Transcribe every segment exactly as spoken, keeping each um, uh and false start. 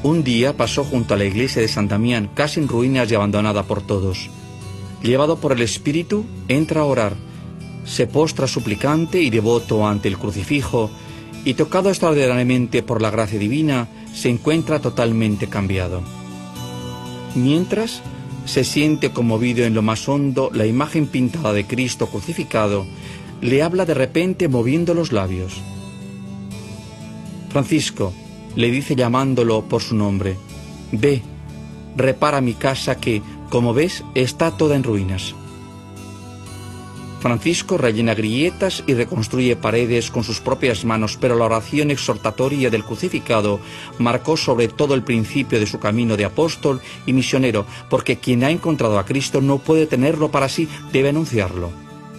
Un día pasó junto a la iglesia de San Damián, casi en ruinas y abandonada por todos. Llevado por el Espíritu, entra a orar, se postra suplicante y devoto ante el crucifijo, y tocado extraordinariamente por la gracia divina, se encuentra totalmente cambiado. Mientras, se siente conmovido en lo más hondo la imagen pintada de Cristo crucificado, le habla de repente moviendo los labios. Francisco, le dice llamándolo por su nombre, ve, repara mi casa que, como ves, está toda en ruinas. Francisco rellena grietas y reconstruye paredes con sus propias manos, pero la oración exhortatoria del crucificado marcó sobre todo el principio de su camino de apóstol y misionero, porque quien ha encontrado a Cristo no puede tenerlo para sí, debe anunciarlo.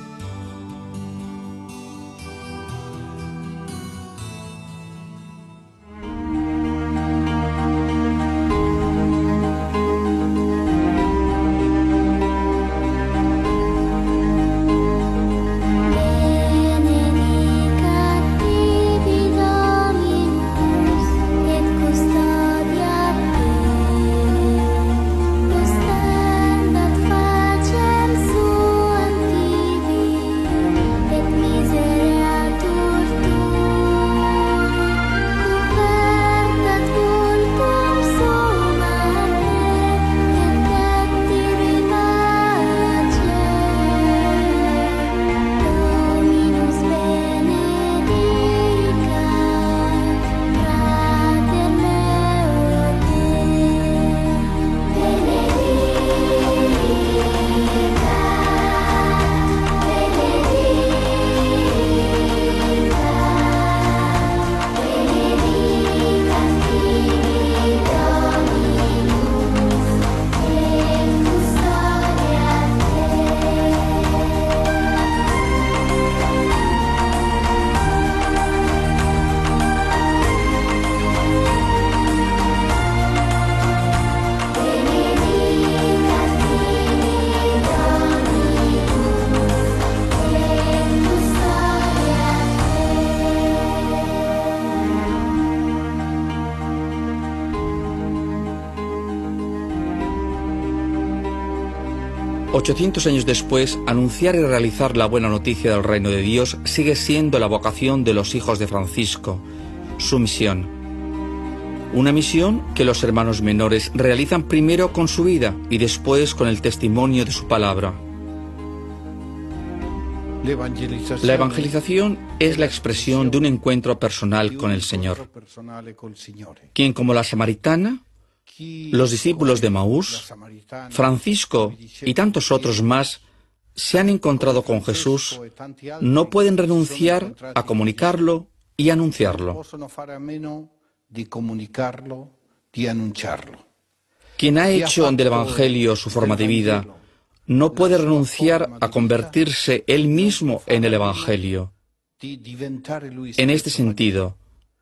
Ochocientos años después, anunciar y realizar la buena noticia del reino de Dios sigue siendo la vocación de los hijos de Francisco, su misión. Una misión que los hermanos menores realizan primero con su vida y después con el testimonio de su palabra. La evangelización es la expresión de un encuentro personal con el Señor, quien, como la samaritana, los discípulos de Maús, Francisco y tantos otros más se han encontrado con Jesús, no pueden renunciar a comunicarlo y anunciarlo. Quien ha hecho del Evangelio su forma de vida no puede renunciar a convertirse él mismo en el Evangelio. En este sentido,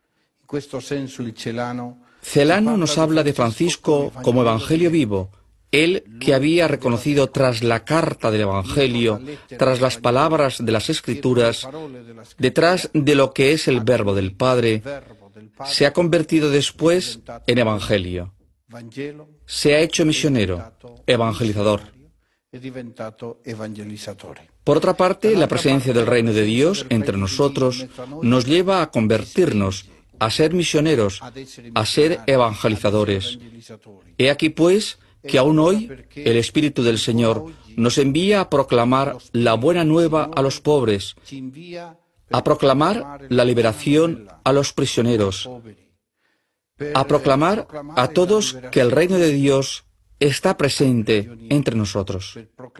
Celano nos habla de Francisco como Evangelio vivo, él que había reconocido tras la carta del Evangelio, tras las palabras de las Escrituras, detrás de lo que es el Verbo del Padre, se ha convertido después en Evangelio. Se ha hecho misionero, evangelizador. Por otra parte, la presencia del reino de Dios entre nosotros nos lleva a convertirnos, a ser misioneros, a ser evangelizadores. He aquí, pues, que aún hoy el Espíritu del Señor nos envía a proclamar la buena nueva a los pobres, a proclamar la liberación a los prisioneros, a proclamar a todos que el reino de Dios está presente entre nosotros.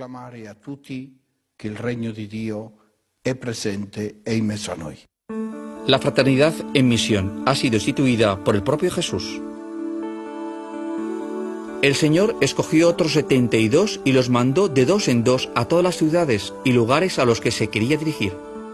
La fraternidad en misión ha sido instituida por el propio Jesús. El Señor escogió otros setenta y dos y los mandó de dos en dos a todas las ciudades y lugares a los que se quería dirigir.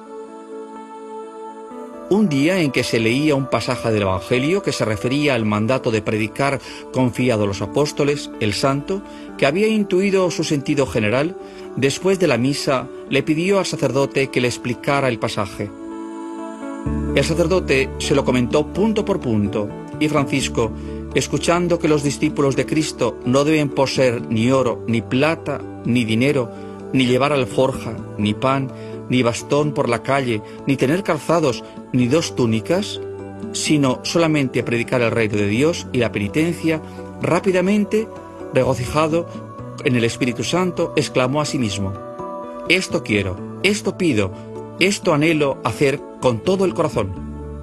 Un día en que se leía un pasaje del Evangelio que se refería al mandato de predicar confiado a los apóstoles, el santo, que había intuido su sentido general, después de la misa le pidió al sacerdote que le explicara el pasaje. El sacerdote se lo comentó punto por punto, y Francisco, escuchando que los discípulos de Cristo no deben poseer ni oro, ni plata, ni dinero, ni llevar alforja, ni pan, ni bastón por la calle, ni tener calzados, ni dos túnicas, sino solamente predicar el reino de Dios y la penitencia, rápidamente, regocijado en el Espíritu Santo, exclamó a sí mismo: esto quiero, esto pido, esto anhelo hacer con todo el corazón.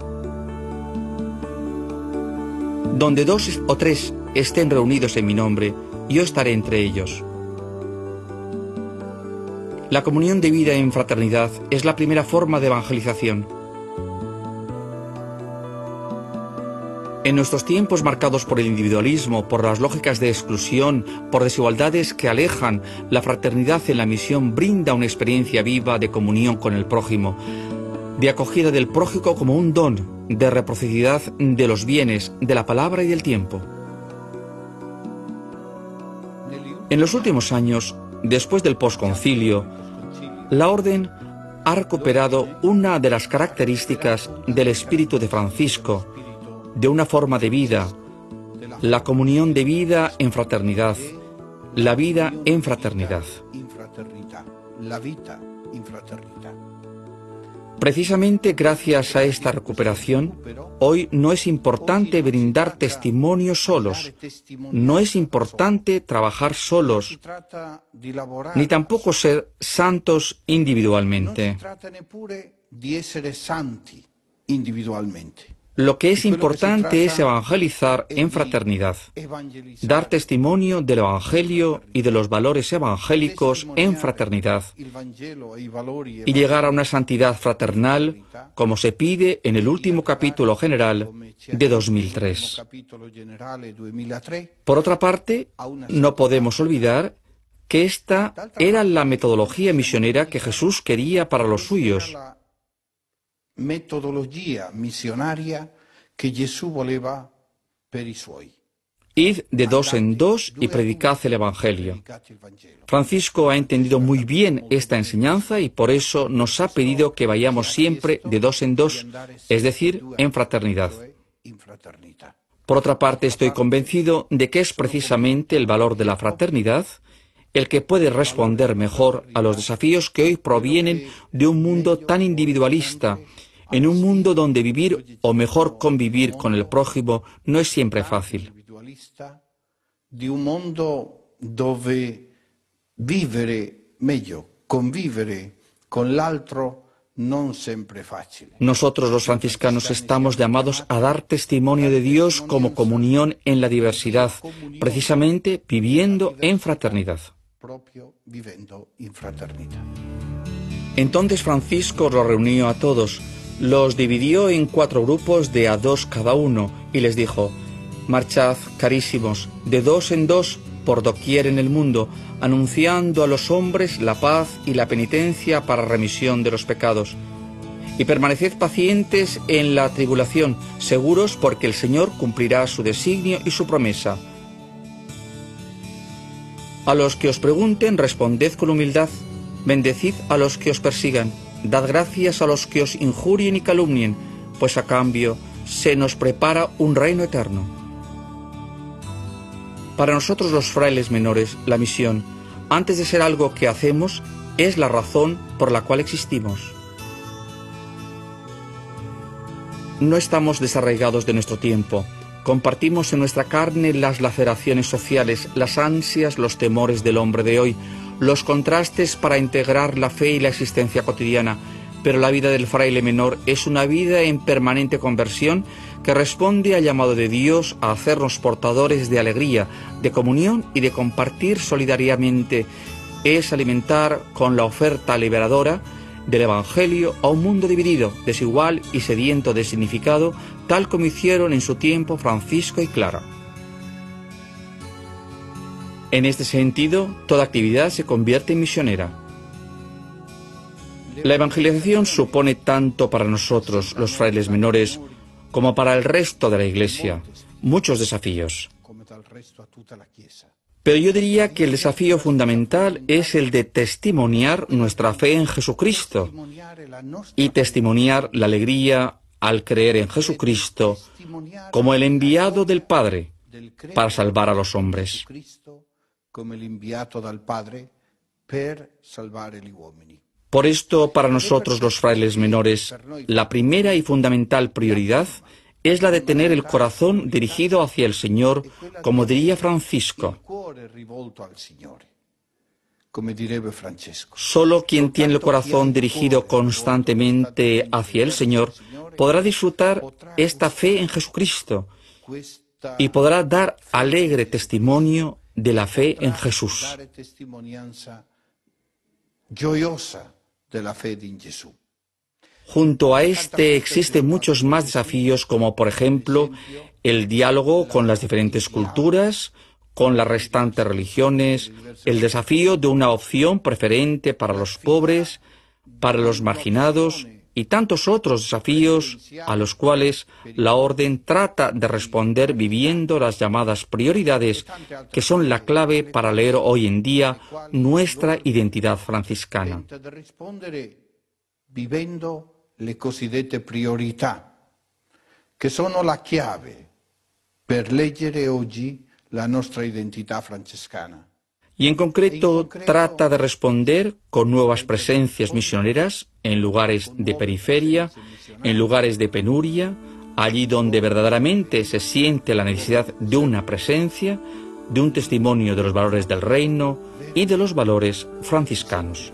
Donde dos o tres estén reunidos en mi nombre, yo estaré entre ellos. La comunión de vida en fraternidad es la primera forma de evangelización. En nuestros tiempos marcados por el individualismo, por las lógicas de exclusión, por desigualdades que alejan, la fraternidad en la misión brinda una experiencia viva de comunión con el prójimo, de acogida del prójimo como un don, de reciprocidad de los bienes, de la palabra y del tiempo. En los últimos años, después del posconcilio, la Orden ha recuperado una de las características del espíritu de Francisco, de una forma de vida, la comunión de vida en fraternidad, la vida en fraternidad. Precisamente gracias a esta recuperación, hoy no es importante brindar testimonio solos, no es importante trabajar solos, ni tampoco ser santos individualmente. Lo que es importante es evangelizar en fraternidad, dar testimonio del Evangelio y de los valores evangélicos en fraternidad y llegar a una santidad fraternal como se pide en el último capítulo general de dos mil tres. Por otra parte, no podemos olvidar que esta era la metodología misionera que Jesús quería para los suyos. Metodología misionaria que Jesús voleva per i suoi. Id de dos en dos y predicad el Evangelio. Francisco ha entendido muy bien esta enseñanza y por eso nos ha pedido que vayamos siempre de dos en dos, es decir, en fraternidad. Por otra parte, estoy convencido de que es precisamente el valor de la fraternidad el que puede responder mejor a los desafíos que hoy provienen de un mundo tan individualista, en un mundo donde vivir o mejor convivir con el prójimo no es siempre fácil. De un mundo dove vivere meglio, convivere con l'altro non sempre facile. Nosotros los franciscanos estamos llamados a dar testimonio de Dios como comunión en la diversidad, precisamente viviendo en fraternidad. Entonces Francisco los reunió a todos, los dividió en cuatro grupos de a dos cada uno y les dijo: marchad, carísimos, de dos en dos por doquier en el mundo, anunciando a los hombres la paz y la penitencia para remisión de los pecados. Y permaneced pacientes en la tribulación, seguros porque el Señor cumplirá su designio y su promesa. A los que os pregunten, responded con humildad, bendecid a los que os persigan, dad gracias a los que os injurien y calumnien, pues a cambio se nos prepara un reino eterno. Para nosotros los frailes menores, la misión, antes de ser algo que hacemos, es la razón por la cual existimos. No estamos desarraigados de nuestro tiempo. Compartimos en nuestra carne las laceraciones sociales, las ansias, los temores del hombre de hoy, los contrastes para integrar la fe y la existencia cotidiana, pero la vida del fraile menor es una vida en permanente conversión que responde al llamado de Dios a hacernos portadores de alegría, de comunión y de compartir solidariamente. Es alimentar con la oferta liberadora del Evangelio a un mundo dividido, desigual y sediento de significado, tal como hicieron en su tiempo Francisco y Clara. En este sentido, toda actividad se convierte en misionera. La evangelización supone tanto para nosotros, los frailes menores, como para el resto de la Iglesia, muchos desafíos. Pero yo diría que el desafío fundamental es el de testimoniar nuestra fe en Jesucristo y testimoniar la alegría al creer en Jesucristo como el enviado del Padre, para salvar a los hombres. Por esto, para nosotros los frailes menores, la primera y fundamental prioridad es la de tener el corazón dirigido hacia el Señor, como diría Francisco. Solo quien tiene el corazón dirigido constantemente hacia el Señor podrá disfrutar esta fe en Jesucristo y podrá dar alegre testimonio de la fe en Jesús. Junto a este existen muchos más desafíos, como por ejemplo el diálogo con las diferentes culturas, con las restantes religiones, el desafío de una opción preferente para los pobres, para los marginados y tantos otros desafíos a los cuales la Orden trata de responder viviendo las llamadas prioridades que son la clave para leer hoy en día nuestra identidad franciscana. Le cosiddette priorità, che sono la chiave per leggere oggi la nostra identità francescana. Y en concreto trata de responder con nuevas presencias misioneras en lugares de periferia, en lugares de penuria, allí donde verdaderamente se siente la necesidad de una presencia, de un testimonio de los valores del reino y de los valores franciscanos.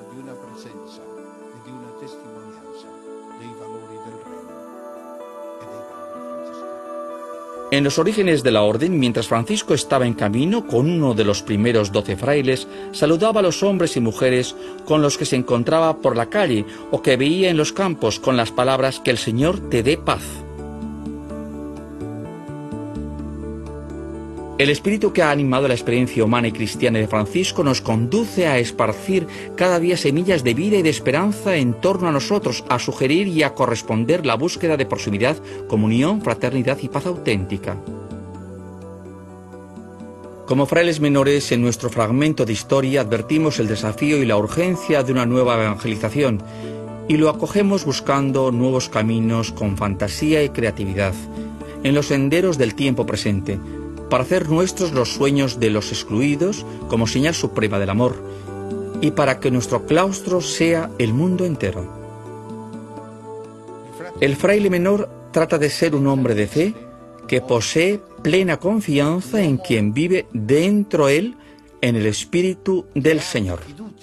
En los orígenes de la orden, mientras Francisco estaba en camino con uno de los primeros doce frailes, saludaba a los hombres y mujeres con los que se encontraba por la calle o que veía en los campos con las palabras «Que el Señor te dé paz». El espíritu que ha animado la experiencia humana y cristiana de Francisco nos conduce a esparcir cada día semillas de vida y de esperanza en torno a nosotros, a sugerir y a corresponder la búsqueda de proximidad, comunión, fraternidad y paz auténtica. Como frailes menores, en nuestro fragmento de historia advertimos el desafío y la urgencia de una nueva evangelización y lo acogemos buscando nuevos caminos con fantasía y creatividad en los senderos del tiempo presente, para hacer nuestros los sueños de los excluidos como señal suprema del amor y para que nuestro claustro sea el mundo entero. El fraile menor trata de ser un hombre de fe que posee plena confianza en quien vive dentro él en el Espíritu del Señor.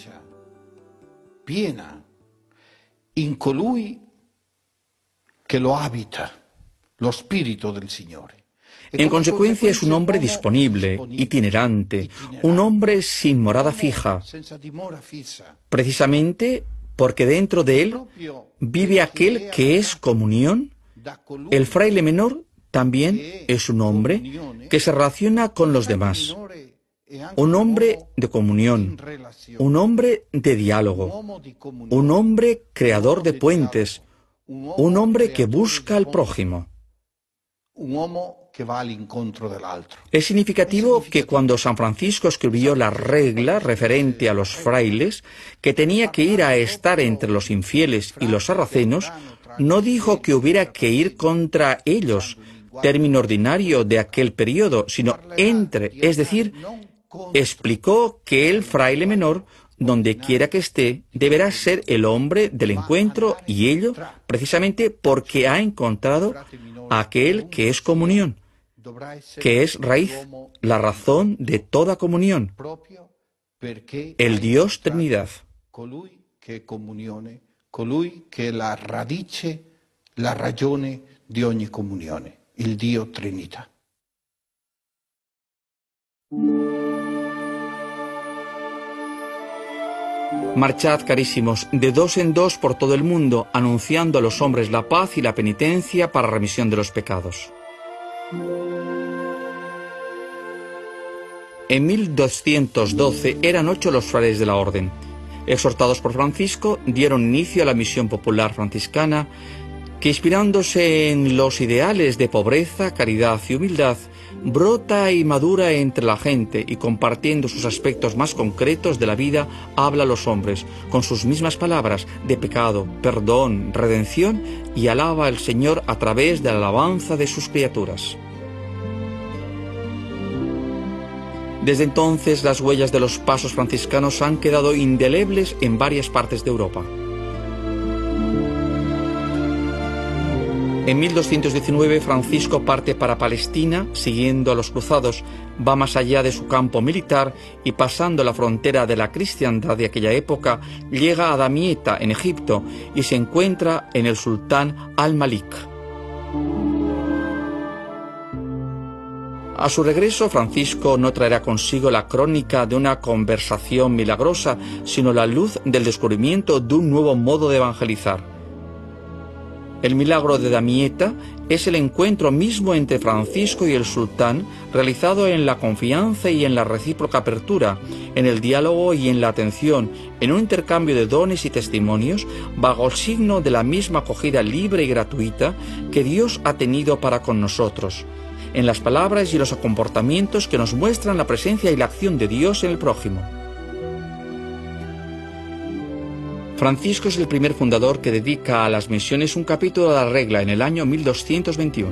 Piena in colui che lo habita, lo Spirito del Signore. En consecuencia es un hombre disponible, itinerante, un hombre sin morada fija, precisamente porque dentro de él vive aquel que es comunión. El fraile menor también es un hombre que se relaciona con los demás, un hombre de comunión, un hombre de diálogo, un hombre creador de puentes, un hombre que busca al prójimo. Es significativo que cuando San Francisco escribió la regla referente a los frailes, que tenía que ir a estar entre los infieles y los sarracenos, no dijo que hubiera que ir contra ellos, término ordinario de aquel periodo, sino entre, es decir, explicó que el fraile menor, donde quiera que esté, deberá ser el hombre del encuentro, y ello precisamente porque ha encontrado a aquel que es comunión, que es raíz, la razón de toda comunión, el Dios Trinidad. Colui che è comunione, colui che è la radice, la ragione di ogni comunione, il Dio Trinità. Marchad, carísimos, de dos en dos por todo el mundo, anunciando a los hombres la paz y la penitencia para remisión de los pecados. En mil doscientos doce eran ocho los frailes de la orden. Exhortados por Francisco, dieron inicio a la misión popular franciscana, que inspirándose en los ideales de pobreza, caridad y humildad, brota y madura entre la gente y compartiendo sus aspectos más concretos de la vida, habla a los hombres con sus mismas palabras de pecado, perdón, redención y alaba al Señor a través de la alabanza de sus criaturas. Desde entonces, las huellas de los pasos franciscanos han quedado indelebles en varias partes de Europa. En mil doscientos diecinueve, Francisco parte para Palestina, siguiendo a los cruzados, va más allá de su campo militar y, pasando la frontera de la cristiandad de aquella época, llega a Damieta, en Egipto, y se encuentra en el sultán Al-Malik. A su regreso, Francisco no traerá consigo la crónica de una conversación milagrosa, sino la luz del descubrimiento de un nuevo modo de evangelizar. El milagro de Damieta es el encuentro mismo entre Francisco y el sultán, realizado en la confianza y en la recíproca apertura, en el diálogo y en la atención, en un intercambio de dones y testimonios, bajo el signo de la misma acogida libre y gratuita que Dios ha tenido para con nosotros, en las palabras y los comportamientos que nos muestran la presencia y la acción de Dios en el prójimo. Francisco es el primer fundador que dedica a las misiones un capítulo de la regla en el año mil doscientos veintiuno.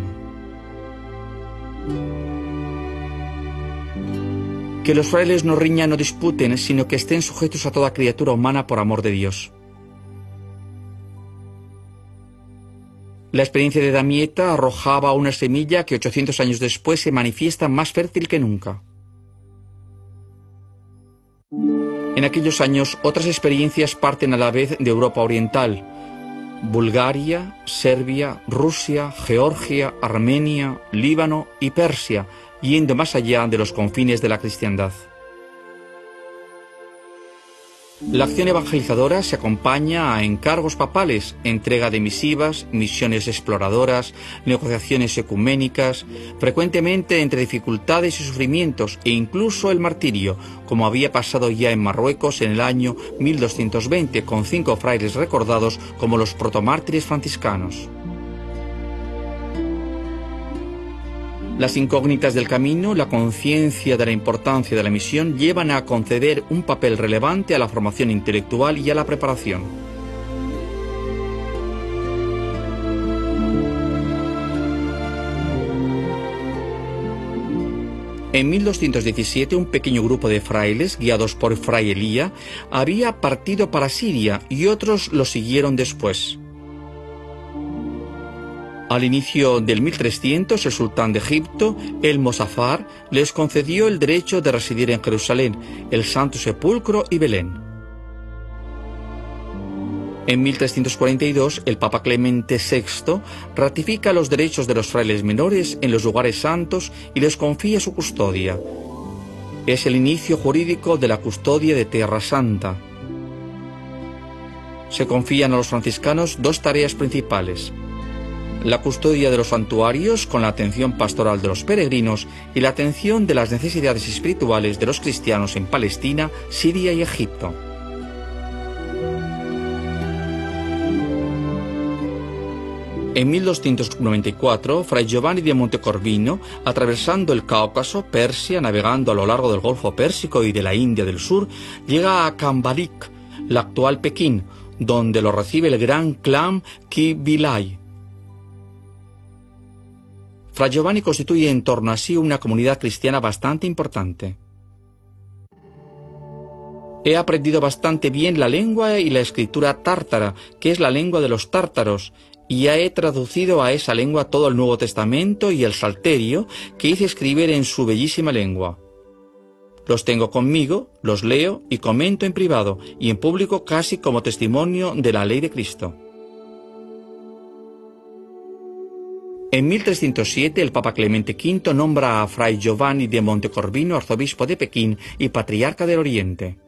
Que los frailes no riñan o disputen, sino que estén sujetos a toda criatura humana por amor de Dios. La experiencia de Damieta arrojaba una semilla que ochocientos años después se manifiesta más fértil que nunca. En aquellos años, otras experiencias parten a la vez de Europa Oriental: Bulgaria, Serbia, Rusia, Georgia, Armenia, Líbano y Persia, yendo más allá de los confines de la cristiandad. La acción evangelizadora se acompaña a encargos papales, entrega de misivas, misiones exploradoras, negociaciones ecuménicas, frecuentemente entre dificultades y sufrimientos, e incluso el martirio, como había pasado ya en Marruecos en el año mil doscientos veinte, con cinco frailes recordados como los protomártires franciscanos. Las incógnitas del camino, la conciencia de la importancia de la misión, llevan a conceder un papel relevante a la formación intelectual y a la preparación. En mil doscientos diecisiete, un pequeño grupo de frailes, guiados por Fray Elía, había partido para Siria y otros lo siguieron después. Al inicio del mil trescientos, el sultán de Egipto, el Mozafar, les concedió el derecho de residir en Jerusalén, el Santo Sepulcro y Belén. En mil trescientos cuarenta y dos, el Papa Clemente sexto ratifica los derechos de los frailes menores en los lugares santos y les confía su custodia. Es el inicio jurídico de la custodia de Tierra Santa. Se confían a los franciscanos dos tareas principales: la custodia de los santuarios con la atención pastoral de los peregrinos y la atención de las necesidades espirituales de los cristianos en Palestina, Siria y Egipto. En mil doscientos noventa y cuatro, Fray Giovanni de Montecorvino, atravesando el Cáucaso, Persia, navegando a lo largo del Golfo Pérsico y de la India del Sur, llega a Kambalik, la actual Pekín, donde lo recibe el gran clan Kibilay. Fray Giovanni constituye en torno a sí una comunidad cristiana bastante importante. He aprendido bastante bien la lengua y la escritura tártara, que es la lengua de los tártaros, y ya he traducido a esa lengua todo el Nuevo Testamento y el Salterio, que hice escribir en su bellísima lengua. Los tengo conmigo, los leo y comento en privado y en público casi como testimonio de la ley de Cristo. En mil trescientos siete, el Papa Clemente quinto nombra a Fray Giovanni de Montecorvino arzobispo de Pekín y patriarca del Oriente.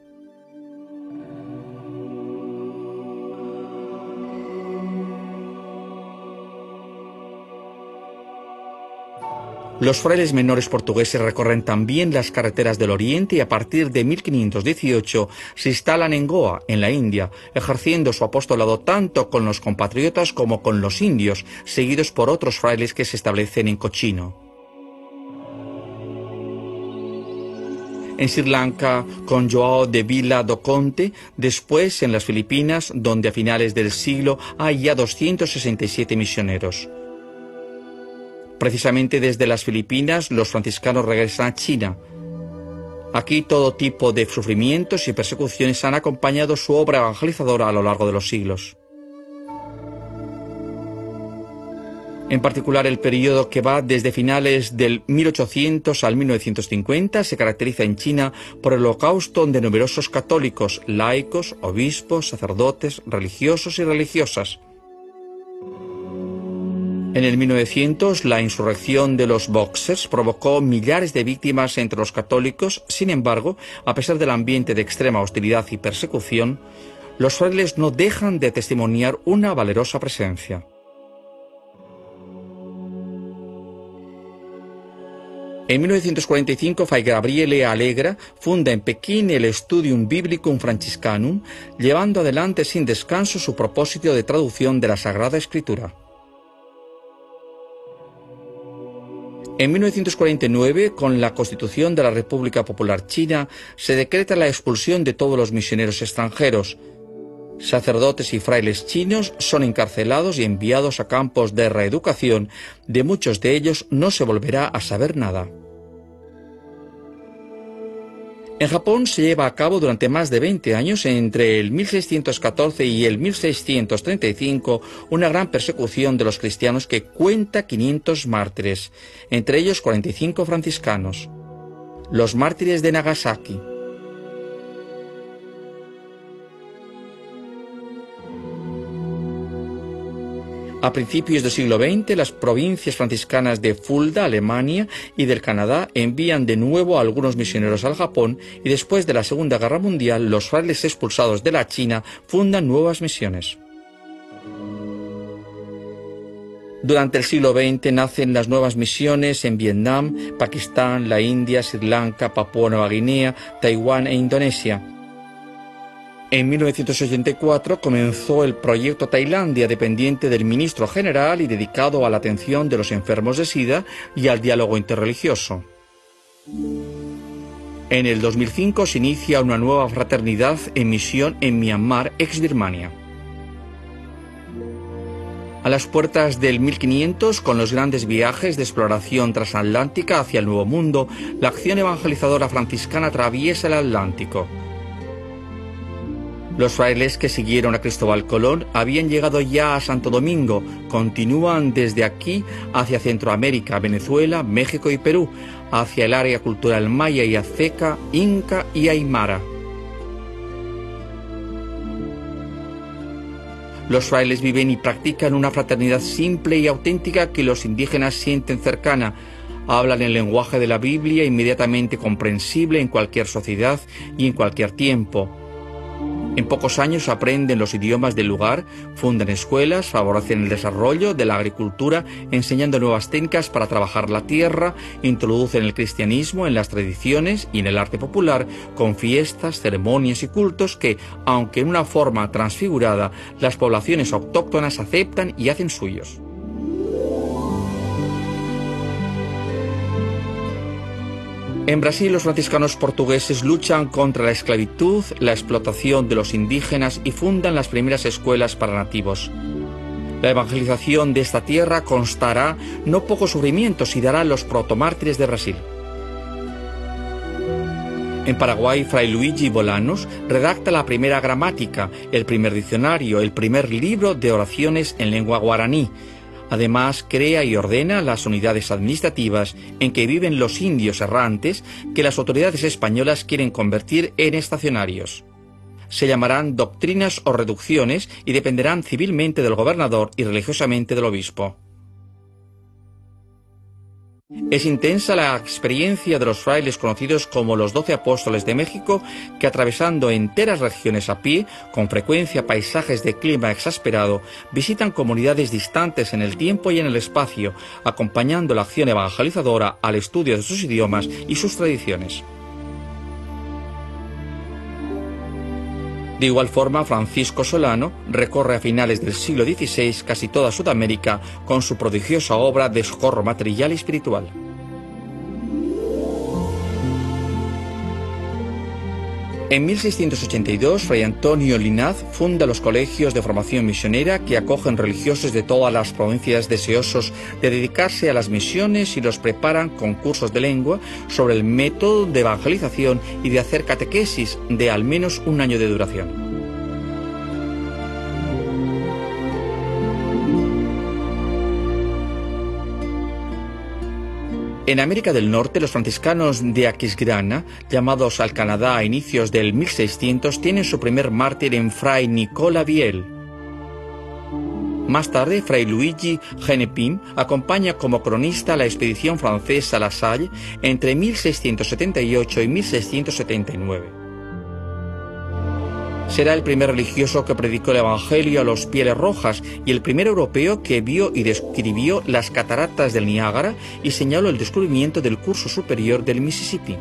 Los frailes menores portugueses recorren también las carreteras del Oriente y a partir de mil quinientos dieciocho se instalan en Goa, en la India, ejerciendo su apostolado tanto con los compatriotas como con los indios, seguidos por otros frailes que se establecen en Cochino. En Sri Lanka, con Joao de Vila do Conde, después en las Filipinas, donde a finales del siglo hay ya doscientos sesenta y siete misioneros. Precisamente desde las Filipinas, los franciscanos regresan a China. Aquí todo tipo de sufrimientos y persecuciones han acompañado su obra evangelizadora a lo largo de los siglos. En particular, el periodo que va desde finales del mil ochocientos al mil novecientos cincuenta se caracteriza en China por el holocausto de numerosos católicos, laicos, obispos, sacerdotes, religiosos y religiosas. En el mil novecientos, la insurrección de los Boxers provocó millares de víctimas entre los católicos. Sin embargo, a pesar del ambiente de extrema hostilidad y persecución, los frailes no dejan de testimoniar una valerosa presencia. En mil novecientos cuarenta y cinco, Fray Gabriele Alegra funda en Pekín el Studium Biblicum Franciscanum, llevando adelante sin descanso su propósito de traducción de la Sagrada Escritura. En mil novecientos cuarenta y nueve, con la Constitución de la República Popular China, se decreta la expulsión de todos los misioneros extranjeros. Sacerdotes y frailes chinos son encarcelados y enviados a campos de reeducación. De muchos de ellos no se volverá a saber nada. En Japón se lleva a cabo durante más de veinte años, entre el mil seiscientos catorce y el mil seiscientos treinta y cinco, una gran persecución de los cristianos que cuenta quinientos mártires, entre ellos cuarenta y cinco franciscanos. Los mártires de Nagasaki. A principios del siglo veinte, las provincias franciscanas de Fulda, Alemania, y del Canadá envían de nuevo a algunos misioneros al Japón, y después de la Segunda Guerra Mundial, los frailes expulsados de la China fundan nuevas misiones. Durante el siglo veinte nacen las nuevas misiones en Vietnam, Pakistán, la India, Sri Lanka, Papúa Nueva Guinea, Taiwán e Indonesia. En mil novecientos ochenta y cuatro comenzó el proyecto Tailandia, dependiente del ministro general y dedicado a la atención de los enfermos de SIDA y al diálogo interreligioso. En el dos mil cinco se inicia una nueva fraternidad en misión en Myanmar, ex Birmania. A las puertas del mil quinientos, con los grandes viajes de exploración transatlántica hacia el Nuevo Mundo, la acción evangelizadora franciscana atraviesa el Atlántico. Los frailes que siguieron a Cristóbal Colón habían llegado ya a Santo Domingo, continúan desde aquí hacia Centroamérica, Venezuela, México y Perú, hacia el área cultural maya y azteca, inca y aymara. Los frailes viven y practican una fraternidad simple y auténtica que los indígenas sienten cercana. Hablan el lenguaje de la Biblia inmediatamente comprensible en cualquier sociedad y en cualquier tiempo. En pocos años aprenden los idiomas del lugar, fundan escuelas, favorecen el desarrollo de la agricultura, enseñando nuevas técnicas para trabajar la tierra, introducen el cristianismo en las tradiciones y en el arte popular, con fiestas, ceremonias y cultos que, aunque en una forma transfigurada, las poblaciones autóctonas aceptan y hacen suyos. En Brasil, los franciscanos portugueses luchan contra la esclavitud, la explotación de los indígenas y fundan las primeras escuelas para nativos. La evangelización de esta tierra constará no pocos sufrimientos y dará los protomártires de Brasil. En Paraguay, Fray Luigi Bolanos redacta la primera gramática, el primer diccionario, el primer libro de oraciones en lengua guaraní. Además, crea y ordena las unidades administrativas en que viven los indios errantes que las autoridades españolas quieren convertir en estacionarios. Se llamarán doctrinas o reducciones y dependerán civilmente del gobernador y religiosamente del obispo. Es intensa la experiencia de los frailes conocidos como los Doce Apóstoles de México, que atravesando enteras regiones a pie, con frecuencia paisajes de clima exasperado, visitan comunidades distantes en el tiempo y en el espacio, acompañando la acción evangelizadora al estudio de sus idiomas y sus tradiciones. De igual forma, Francisco Solano recorre a finales del siglo dieciséis casi toda Sudamérica con su prodigiosa obra de socorro material y espiritual. En mil seiscientos ochenta y dos, Fray Antonio Linaz funda los colegios de formación misionera que acogen religiosos de todas las provincias deseosos de dedicarse a las misiones y los preparan con cursos de lengua sobre el método de evangelización y de hacer catequesis de al menos un año de duración. En América del Norte, los franciscanos de Aquisgrana, llamados al Canadá a inicios del mil seiscientos, tienen su primer mártir en Fray Nicola Viel. Más tarde, Fray Luigi Genepin acompaña como cronista la expedición francesa a La Salle entre mil seiscientos setenta y ocho y mil seiscientos setenta y nueve. Será el primer religioso que predicó el Evangelio a los Pieles Rojas y el primer europeo que vio y describió las cataratas del Niágara y señaló el descubrimiento del curso superior del Mississippi.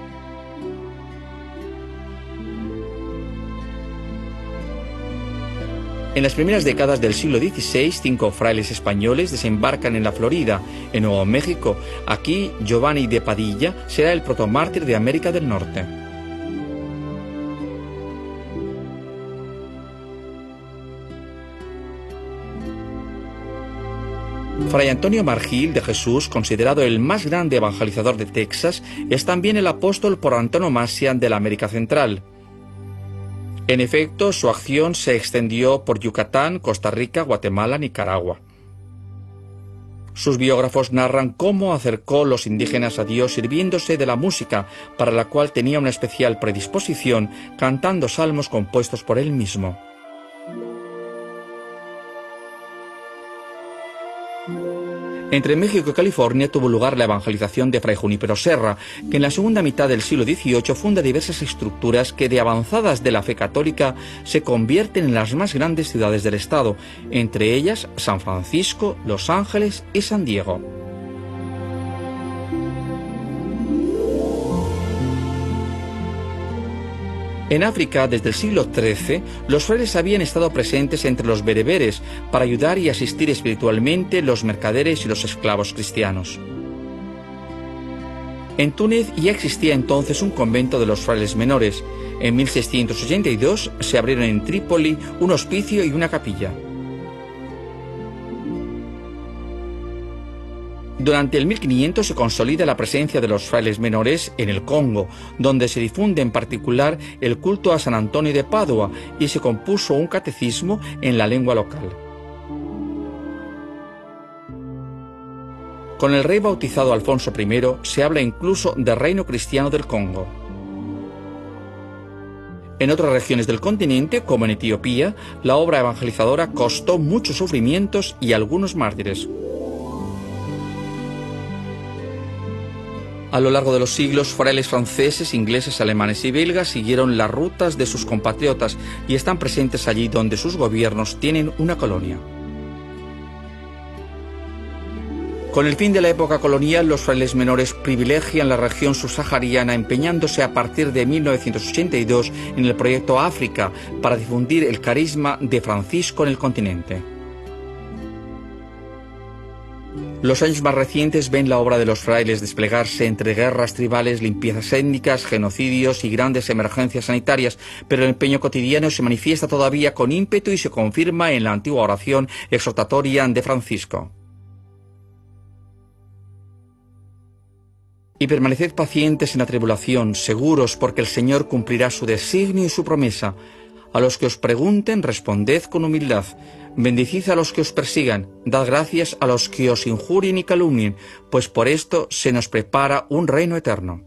En las primeras décadas del siglo dieciséis, cinco frailes españoles desembarcan en la Florida, en Nuevo México. Aquí, Giovanni de Padilla será el protomártir de América del Norte. Fray Antonio Margil de Jesús, considerado el más grande evangelizador de Texas, es también el apóstol por antonomasia de la América Central. En efecto, su acción se extendió por Yucatán, Costa Rica, Guatemala, Nicaragua. Sus biógrafos narran cómo acercó los indígenas a Dios sirviéndose de la música, para la cual tenía una especial predisposición, cantando salmos compuestos por él mismo. Entre México y California tuvo lugar la evangelización de Fray Junípero Serra, que en la segunda mitad del siglo dieciocho funda diversas estructuras que, de avanzadas de la fe católica, se convierten en las más grandes ciudades del estado, entre ellas San Francisco, Los Ángeles y San Diego. En África, desde el siglo trece, los frailes habían estado presentes entre los bereberes para ayudar y asistir espiritualmente los mercaderes y los esclavos cristianos. En Túnez ya existía entonces un convento de los frailes menores. En mil seiscientos ochenta y dos se abrieron en Trípoli un hospicio y una capilla. Durante el mil quinientos se consolida la presencia de los frailes menores en el Congo, donde se difunde en particular el culto a San Antonio de Padua y se compuso un catecismo en la lengua local. Con el rey bautizado Alfonso primero se habla incluso de reino cristiano del Congo. En otras regiones del continente, como en Etiopía, la obra evangelizadora costó muchos sufrimientos y algunos mártires. A lo largo de los siglos, frailes franceses, ingleses, alemanes y belgas siguieron las rutas de sus compatriotas y están presentes allí donde sus gobiernos tienen una colonia. Con el fin de la época colonial, los frailes menores privilegian la región subsahariana, empeñándose a partir de mil novecientos ochenta y dos en el proyecto África para difundir el carisma de Francisco en el continente. Los años más recientes ven la obra de los frailes desplegarse entre guerras tribales, limpiezas étnicas, genocidios y grandes emergencias sanitarias, pero el empeño cotidiano se manifiesta todavía con ímpetu y se confirma en la antigua oración exhortatoria de Francisco. Y permaneced pacientes en la tribulación, seguros porque el Señor cumplirá su designio y su promesa. A los que os pregunten, responded con humildad. Bendecid a los que os persigan, dad gracias a los que os injurien y calumnien, pues por esto se nos prepara un reino eterno.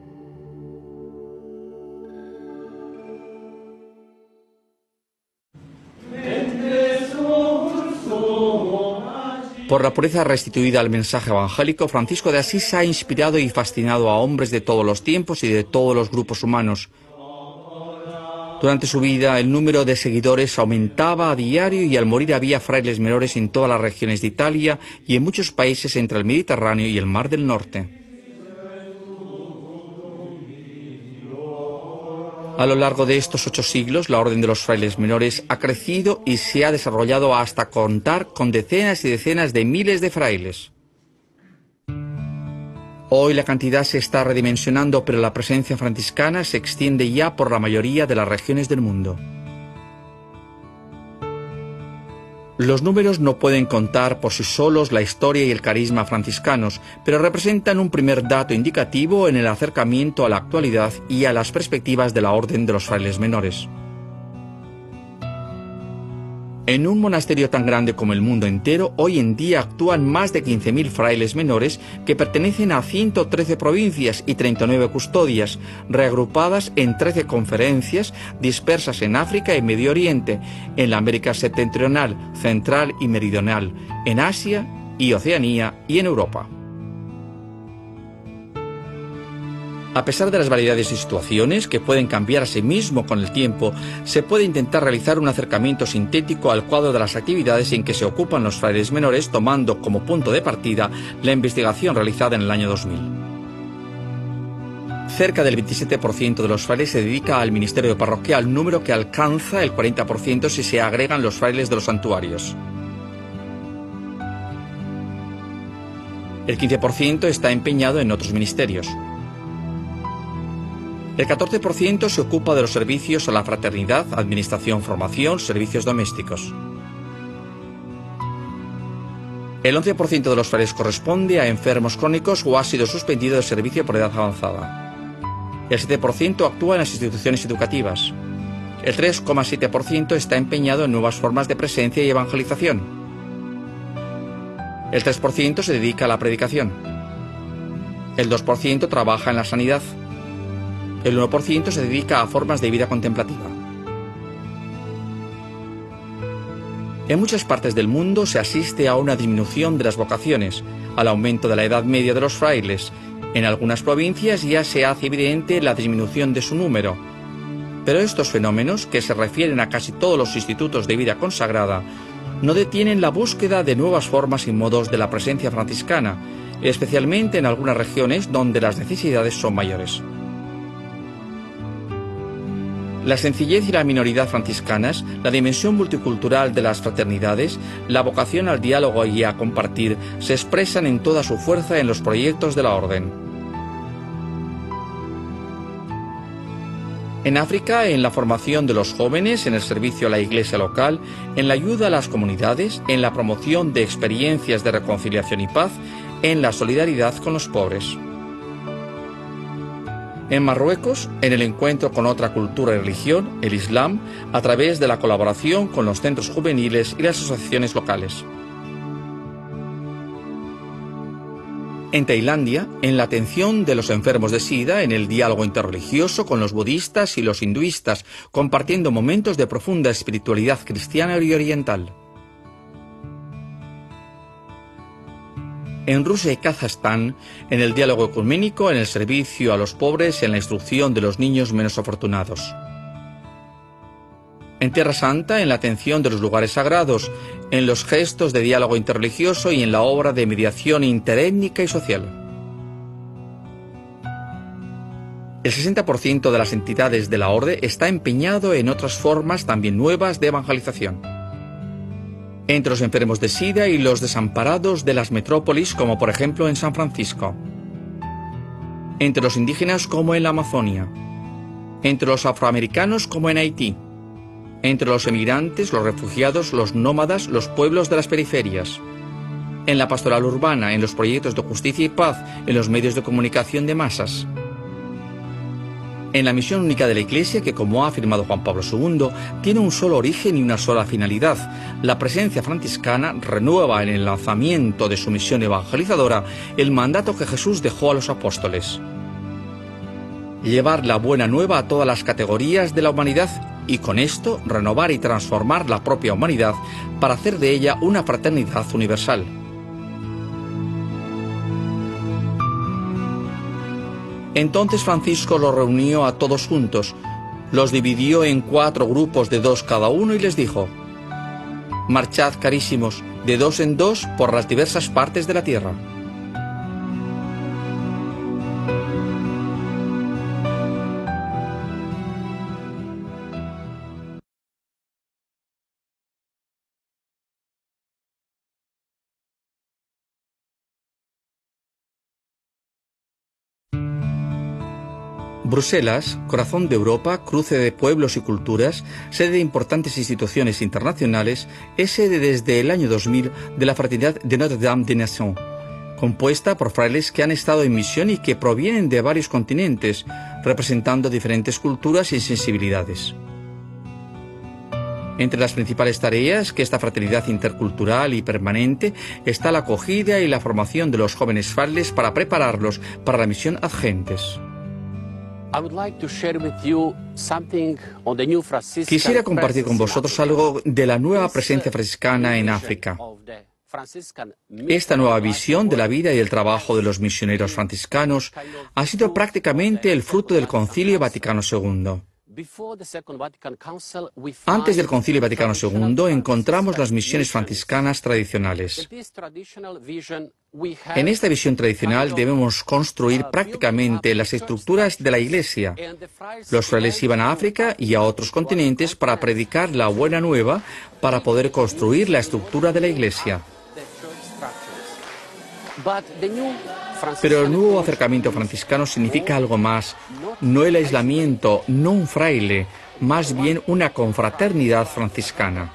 Por la pureza restituida al mensaje evangélico, Francisco de Asís ha inspirado y fascinado a hombres de todos los tiempos y de todos los grupos humanos. Durante su vida, el número de seguidores aumentaba a diario y al morir había frailes menores en todas las regiones de Italia y en muchos países entre el Mediterráneo y el Mar del Norte. A lo largo de estos ocho siglos, la Orden de los Frailes Menores ha crecido y se ha desarrollado hasta contar con decenas y decenas de miles de frailes. Hoy la cantidad se está redimensionando, pero la presencia franciscana se extiende ya por la mayoría de las regiones del mundo. Los números no pueden contar por sí solos la historia y el carisma franciscanos, pero representan un primer dato indicativo en el acercamiento a la actualidad y a las perspectivas de la Orden de los Frailes Menores. En un monasterio tan grande como el mundo entero, hoy en día actúan más de quince mil frailes menores que pertenecen a ciento trece provincias y treinta y nueve custodias, reagrupadas en trece conferencias dispersas en África y Medio Oriente, en la América septentrional, central y meridional, en Asia y Oceanía y en Europa. A pesar de las variedades y situaciones que pueden cambiar a sí mismo con el tiempo, se puede intentar realizar un acercamiento sintético al cuadro de las actividades en que se ocupan los frailes menores, tomando como punto de partida la investigación realizada en el año dos mil. Cerca del veintisiete por ciento de los frailes se dedica al ministerio parroquial, número que alcanza el cuarenta por ciento si se agregan los frailes de los santuarios. El quince por ciento está empeñado en otros ministerios. El catorce por ciento se ocupa de los servicios a la fraternidad, administración, formación, servicios domésticos. El once por ciento de los frailes corresponde a enfermos crónicos o ha sido suspendido del servicio por edad avanzada. El siete por ciento actúa en las instituciones educativas. El tres coma siete por ciento está empeñado en nuevas formas de presencia y evangelización. El tres por ciento se dedica a la predicación. El dos por ciento trabaja en la sanidad. El uno por ciento se dedica a formas de vida contemplativa. En muchas partes del mundo se asiste a una disminución de las vocaciones, al aumento de la edad media de los frailes. En algunas provincias ya se hace evidente la disminución de su número. Pero estos fenómenos, que se refieren a casi todos los institutos de vida consagrada, no detienen la búsqueda de nuevas formas y modos de la presencia franciscana, especialmente en algunas regiones donde las necesidades son mayores. La sencillez y la minoridad franciscanas, la dimensión multicultural de las fraternidades, la vocación al diálogo y a compartir se expresan en toda su fuerza en los proyectos de la Orden. En África, en la formación de los jóvenes, en el servicio a la iglesia local, en la ayuda a las comunidades, en la promoción de experiencias de reconciliación y paz, en la solidaridad con los pobres. En Marruecos, en el encuentro con otra cultura y religión, el Islam, a través de la colaboración con los centros juveniles y las asociaciones locales. En Tailandia, en la atención de los enfermos de SIDA, en el diálogo interreligioso con los budistas y los hinduistas, compartiendo momentos de profunda espiritualidad cristiana y oriental. En Rusia y Kazajstán, en el diálogo ecuménico, en el servicio a los pobres, en la instrucción de los niños menos afortunados. En Tierra Santa, en la atención de los lugares sagrados, en los gestos de diálogo interreligioso y en la obra de mediación interétnica y social. El sesenta por ciento de las entidades de la Orden está empeñado en otras formas también nuevas de evangelización. Entre los enfermos de SIDA y los desamparados de las metrópolis, como por ejemplo en San Francisco. Entre los indígenas, como en la Amazonia. Entre los afroamericanos, como en Haití. Entre los emigrantes, los refugiados, los nómadas, los pueblos de las periferias. En la pastoral urbana, en los proyectos de justicia y paz, en los medios de comunicación de masas. En la misión única de la Iglesia, que como ha afirmado Juan Pablo segundo, tiene un solo origen y una sola finalidad. La presencia franciscana renueva en el lanzamiento de su misión evangelizadora el mandato que Jesús dejó a los apóstoles. Llevar la buena nueva a todas las categorías de la humanidad y con esto renovar y transformar la propia humanidad para hacer de ella una fraternidad universal. Entonces Francisco los reunió a todos juntos, los dividió en cuatro grupos de dos cada uno y les dijo: «Marchad, carísimos, de dos en dos por las diversas partes de la tierra». Bruselas, corazón de Europa, cruce de pueblos y culturas, sede de importantes instituciones internacionales, es sede desde el año dos mil de la Fraternidad de Notre-Dame des Nations, compuesta por frailes que han estado en misión y que provienen de varios continentes, representando diferentes culturas y sensibilidades. Entre las principales tareas que esta fraternidad intercultural y permanente está la acogida y la formación de los jóvenes frailes para prepararlos para la misión ad gentes. Quisiera compartir con vosotros algo de la nueva presencia franciscana en África. Esta nueva visión de la vida y el trabajo de los misioneros franciscanos ha sido prácticamente el fruto del Concilio Vaticano segundo. Antes del Concilio Vaticano segundo encontramos las misiones franciscanas tradicionales. En esta visión tradicional debemos construir prácticamente las estructuras de la Iglesia. Los frailes iban a África y a otros continentes para predicar la buena nueva, para poder construir la estructura de la Iglesia. Pero el nuevo acercamiento franciscano significa algo más, no el aislamiento, no un fraile, más bien una confraternidad franciscana.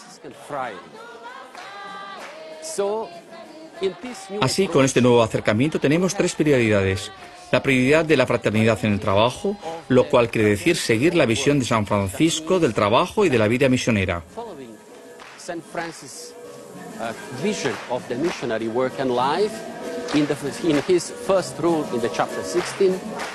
Así, con este nuevo acercamiento tenemos tres prioridades. La prioridad de la fraternidad en el trabajo, lo cual quiere decir seguir la visión de San Francisco del trabajo y de la vida misionera. In, the, in his first rule in the chapter sixteen,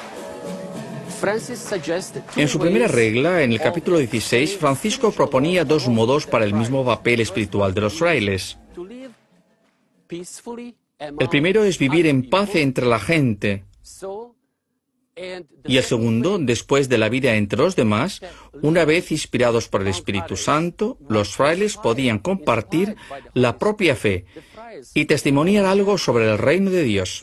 en su primera regla, en el capítulo dieciséis, Francisco proponía dos modos para el mismo papel espiritual de los frailes. El primero es vivir en paz entre la gente. Y el segundo, después de la vida entre los demás, una vez inspirados por el Espíritu Santo, los frailes podían compartir la propia fe y testimoniar algo sobre el reino de Dios.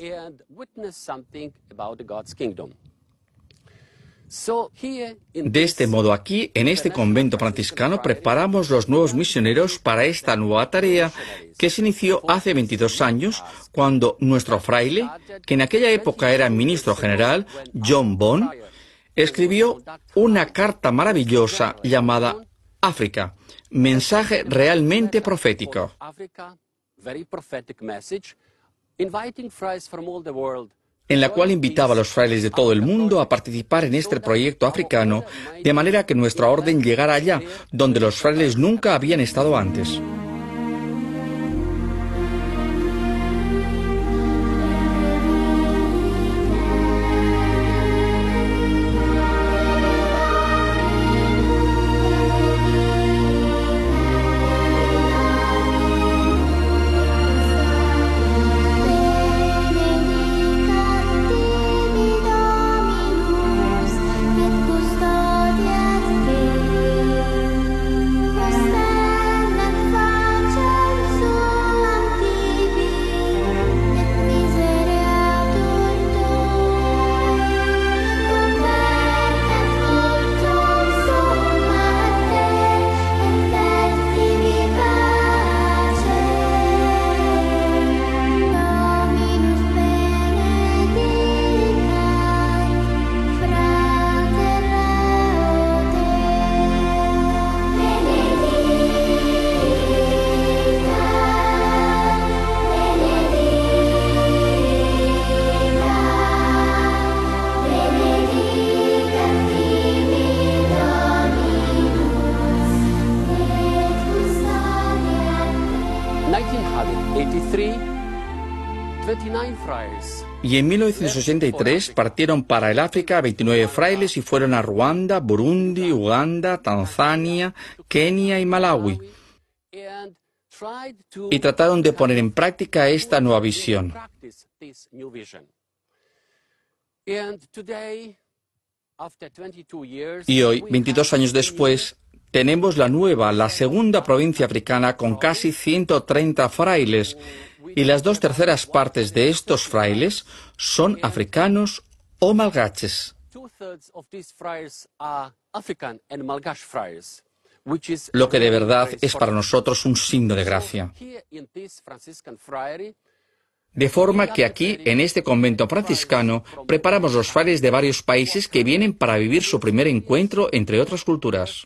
De este modo, aquí, en este convento franciscano, preparamos los nuevos misioneros para esta nueva tarea que se inició hace veintidós años, cuando nuestro fraile, que en aquella época era ministro general, John Bond, escribió una carta maravillosa llamada África, mensaje realmente profético, en la cual invitaba a los frailes de todo el mundo a participar en este proyecto africano, de manera que nuestra orden llegara allá, donde los frailes nunca habían estado antes. Y en mil novecientos ochenta y tres partieron para el África veintinueve frailes y fueron a Ruanda, Burundi, Uganda, Tanzania, Kenia y Malawi. Y trataron de poner en práctica esta nueva visión. Y hoy, veintidós años después, tenemos la nueva, la segunda provincia africana con casi ciento treinta frailes, y las dos terceras partes de estos frailes son africanos o malgaches. Lo que de verdad es para nosotros un signo de gracia. De forma que aquí, en este convento franciscano, preparamos los frailes de varios países que vienen para vivir su primer encuentro entre otras culturas.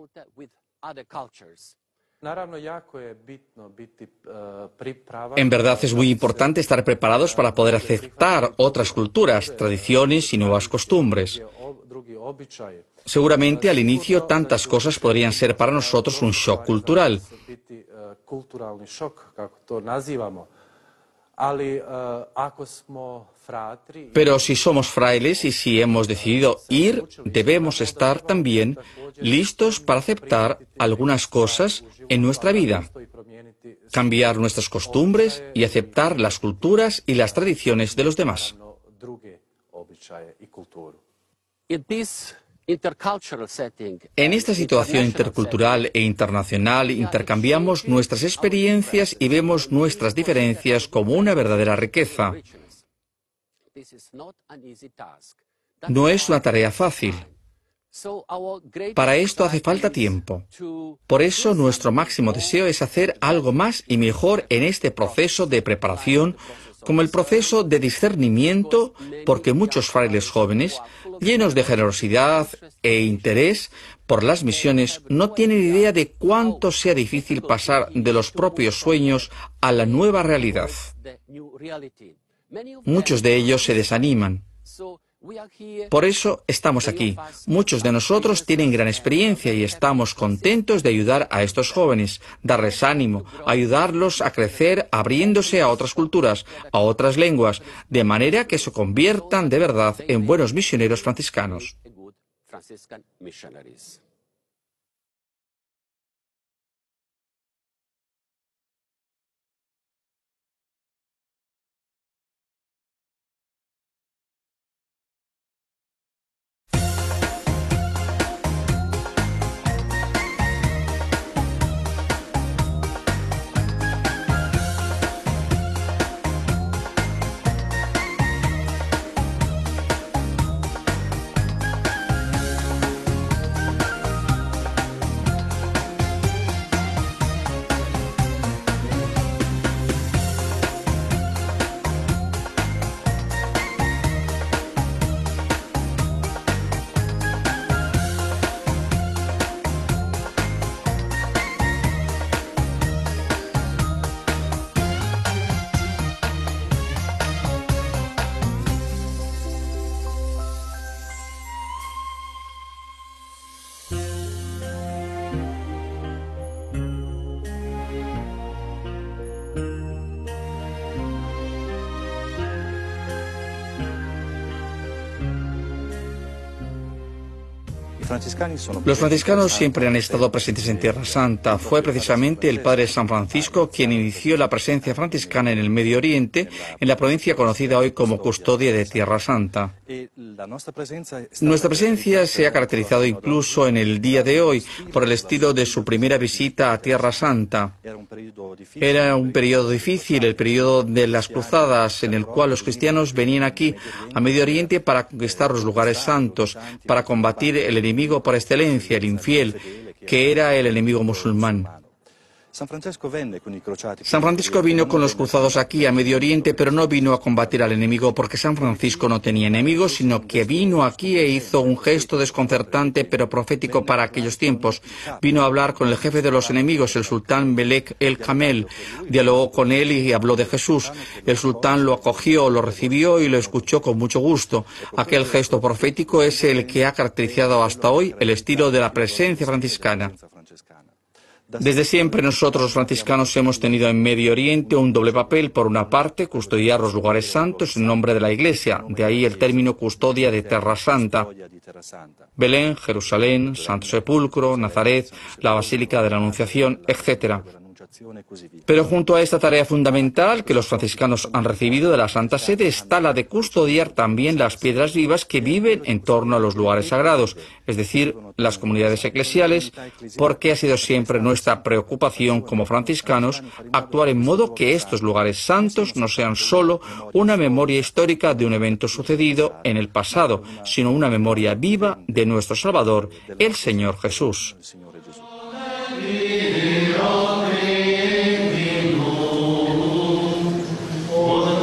En verdad es muy importante estar preparados para poder aceptar otras culturas, tradiciones y nuevas costumbres. Seguramente al inicio tantas cosas podrían ser para nosotros un shock cultural. Pero si somos frailes y si hemos decidido ir, debemos estar también listos para aceptar algunas cosas en nuestra vida, cambiar nuestras costumbres y aceptar las culturas y las tradiciones de los demás. En esta situación intercultural e internacional intercambiamos nuestras experiencias y vemos nuestras diferencias como una verdadera riqueza. No es una tarea fácil. Para esto hace falta tiempo. Por eso nuestro máximo deseo es hacer algo más y mejor en este proceso de preparación, como el proceso de discernimiento, porque muchos frailes jóvenes, llenos de generosidad e interés por las misiones, no tienen idea de cuánto sea difícil pasar de los propios sueños a la nueva realidad. Muchos de ellos se desaniman. Por eso estamos aquí. Muchos de nosotros tienen gran experiencia y estamos contentos de ayudar a estos jóvenes, darles ánimo, ayudarlos a crecer abriéndose a otras culturas, a otras lenguas, de manera que se conviertan de verdad en buenos misioneros franciscanos. Los franciscanos siempre han estado presentes en Tierra Santa. Fue precisamente el padre San Francisco quien inició la presencia franciscana en el Medio Oriente, en la provincia conocida hoy como Custodia de Tierra Santa. Nuestra presencia se ha caracterizado incluso en el día de hoy por el estilo de su primera visita a Tierra Santa. Era un periodo difícil, el periodo de las cruzadas, en el cual los cristianos venían aquí a Medio Oriente para conquistar los lugares santos, para combatir el enemigo por excelencia, el infiel, que era el enemigo musulmán. San Francisco vino con los cruzados aquí a Medio Oriente, pero no vino a combatir al enemigo porque San Francisco no tenía enemigos, sino que vino aquí e hizo un gesto desconcertante pero profético para aquellos tiempos. Vino a hablar con el jefe de los enemigos, el sultán Melek el Kamel. Dialogó con él y habló de Jesús. El sultán lo acogió, lo recibió y lo escuchó con mucho gusto. Aquel gesto profético es el que ha caracterizado hasta hoy el estilo de la presencia franciscana. Desde siempre nosotros los franciscanos hemos tenido en Medio Oriente un doble papel. Por una parte, custodiar los lugares santos en nombre de la Iglesia, de ahí el término custodia de Terra Santa. Belén, Jerusalén, Santo Sepulcro, Nazaret, la Basílica de la Anunciación, etcétera. Pero junto a esta tarea fundamental que los franciscanos han recibido de la Santa Sede está la de custodiar también las piedras vivas que viven en torno a los lugares sagrados, es decir, las comunidades eclesiales, porque ha sido siempre nuestra preocupación como franciscanos actuar en modo que estos lugares santos no sean solo una memoria histórica de un evento sucedido en el pasado, sino una memoria viva de nuestro Salvador, el Señor Jesús. Oh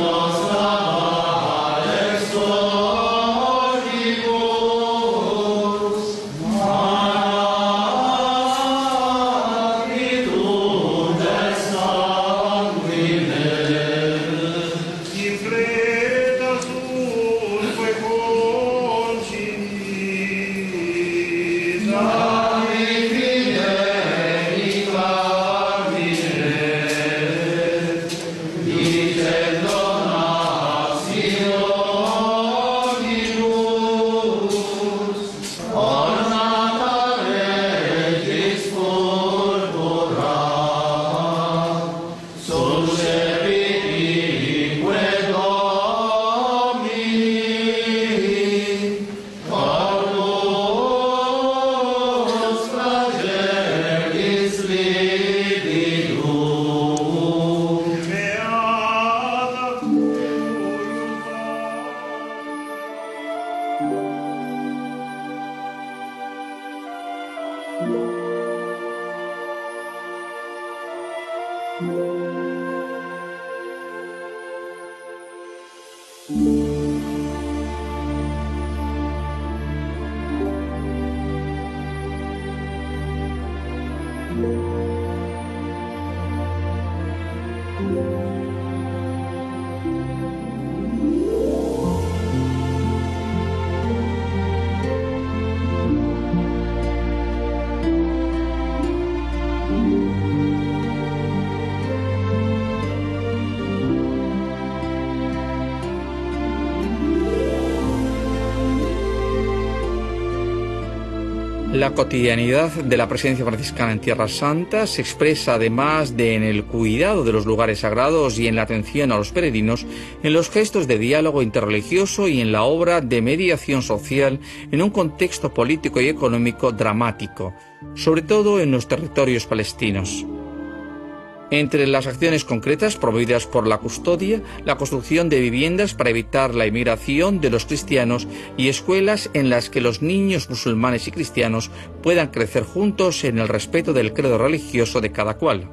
La cotidianidad de la presencia franciscana en Tierra Santa se expresa además de en el cuidado de los lugares sagrados y en la atención a los peregrinos, en los gestos de diálogo interreligioso y en la obra de mediación social en un contexto político y económico dramático, sobre todo en los territorios palestinos. Entre las acciones concretas promovidas por la custodia, la construcción de viviendas para evitar la inmigración de los cristianos y escuelas en las que los niños musulmanes y cristianos puedan crecer juntos en el respeto del credo religioso de cada cual.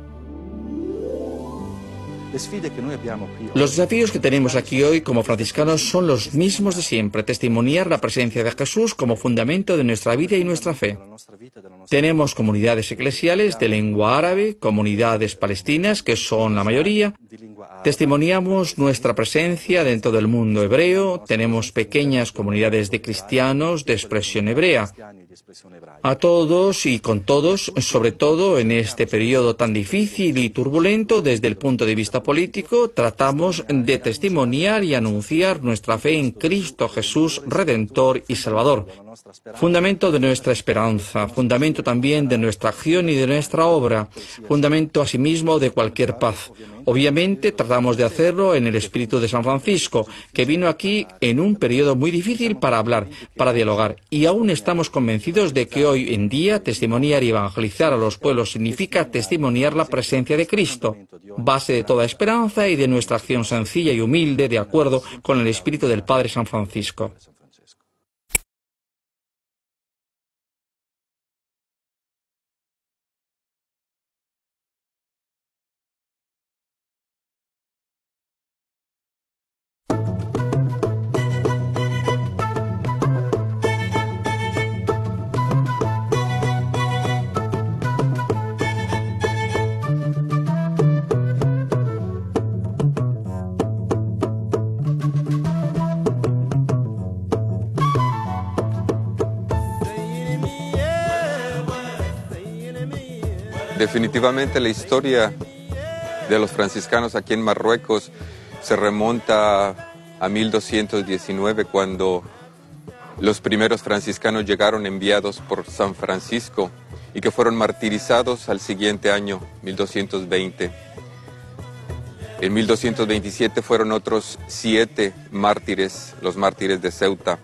Los desafíos que tenemos aquí hoy como franciscanos son los mismos de siempre: testimoniar la presencia de Jesús como fundamento de nuestra vida y nuestra fe. Tenemos comunidades eclesiales de lengua árabe, comunidades palestinas, que son la mayoría. Testimoniamos nuestra presencia dentro del mundo hebreo. Tenemos pequeñas comunidades de cristianos de expresión hebrea. A todos y con todos, sobre todo en este periodo tan difícil y turbulento desde el punto de vista político, tratamos de testimoniar y anunciar nuestra fe en Cristo Jesús, Redentor y Salvador, fundamento de nuestra esperanza, fundamento también de nuestra acción y de nuestra obra, fundamento asimismo de cualquier paz. Obviamente tratamos de hacerlo en el espíritu de San Francisco, que vino aquí en un periodo muy difícil para hablar, para dialogar, y aún estamos convencidos de que hoy en día testimoniar y evangelizar a los pueblos significa testimoniar la presencia de Cristo, base de toda esperanza y de nuestra acción sencilla y humilde de acuerdo con el espíritu del Padre San Francisco. Definitivamente la historia de los franciscanos aquí en Marruecos se remonta a mil doscientos diecinueve, cuando los primeros franciscanos llegaron enviados por San Francisco y que fueron martirizados al siguiente año, mil doscientos veinte. En mil doscientos veintisiete fueron otros siete mártires, los mártires de Ceuta.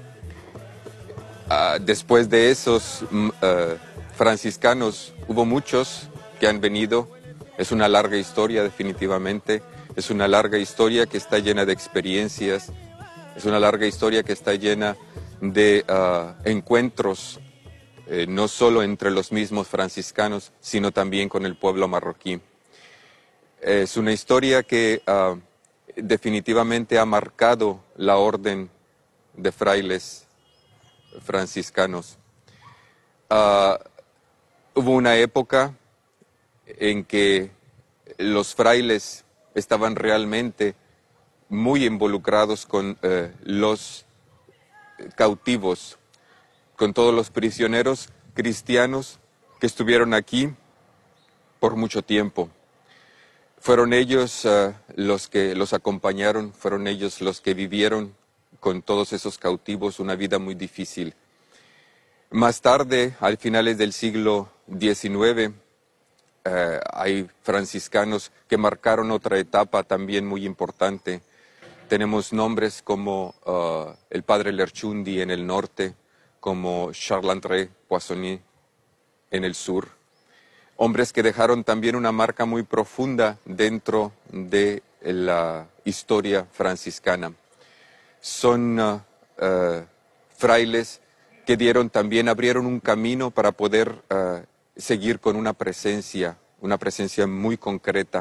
Uh, después de esos uh, franciscanos hubo muchos que han venido. Es una larga historia, definitivamente. Es una larga historia que está llena de experiencias. Es una larga historia que está llena de uh, encuentros, eh, no solo entre los mismos franciscanos, sino también con el pueblo marroquí. Es una historia que uh, definitivamente ha marcado la orden de frailes franciscanos. Uh, hubo una época en que los frailes estaban realmente muy involucrados con uh, los cautivos, con todos los prisioneros cristianos que estuvieron aquí por mucho tiempo. Fueron ellos uh, los que los acompañaron, fueron ellos los que vivieron con todos esos cautivos una vida muy difícil. Más tarde, al finales del siglo diecinueve, eh, hay franciscanos que marcaron otra etapa también muy importante. Tenemos nombres como uh, el padre Lerchundi en el norte, como Charles-André Poissonnier en el sur. Hombres que dejaron también una marca muy profunda dentro de la historia franciscana. Son uh, uh, frailes que dieron también, abrieron un camino para poder uh, seguir con una presencia, una presencia muy concreta.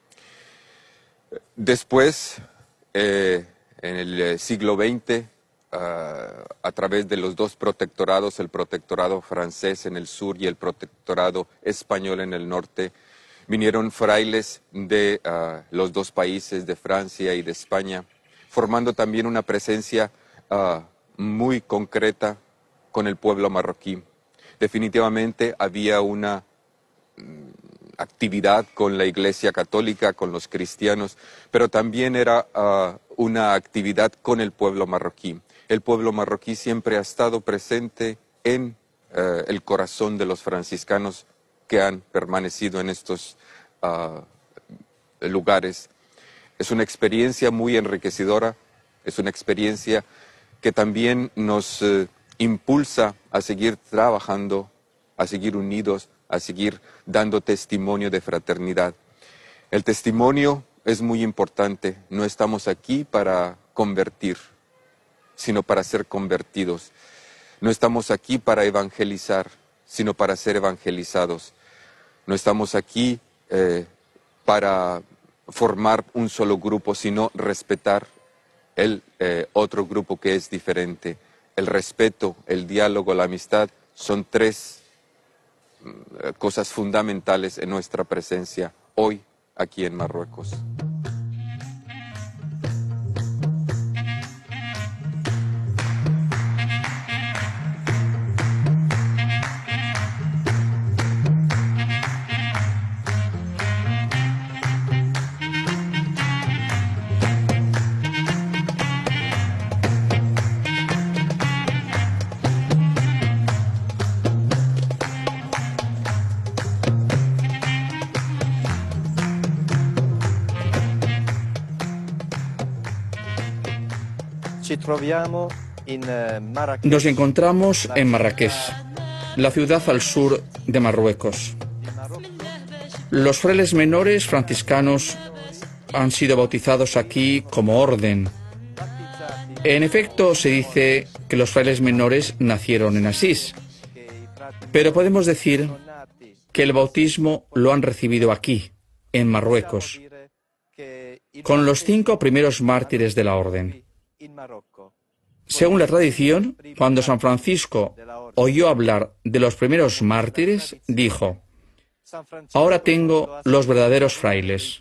Después, eh, en el siglo veinte, uh, a través de los dos protectorados, el protectorado francés en el sur y el protectorado español en el norte, vinieron frailes de uh, los dos países, de Francia y de España, formando también una presencia uh, muy concreta con el pueblo marroquí. Definitivamente había una mm, actividad con la Iglesia Católica, con los cristianos, pero también era uh, una actividad con el pueblo marroquí. El pueblo marroquí siempre ha estado presente en uh, el corazón de los franciscanos que han permanecido en estos uh, lugares. Es una experiencia muy enriquecedora, es una experiencia que también nos uh, impulsa a seguir trabajando, a seguir unidos, a seguir dando testimonio de fraternidad. El testimonio es muy importante. No estamos aquí para convertir, sino para ser convertidos. No estamos aquí para evangelizar, sino para ser evangelizados. No estamos aquí eh, para formar un solo grupo, sino respetar el eh, otro grupo que es diferente. El respeto, el diálogo, la amistad son tres mm, cosas fundamentales en nuestra presencia hoy aquí en Marruecos. Nos encontramos en Marrakech, la ciudad al sur de Marruecos. Los frailes menores franciscanos han sido bautizados aquí como orden. En efecto, se dice que los frailes menores nacieron en Asís, pero podemos decir que el bautismo lo han recibido aquí, en Marruecos, con los cinco primeros mártires de la orden. Según la tradición, cuando San Francisco oyó hablar de los primeros mártires, dijo: ahora tengo los verdaderos frailes.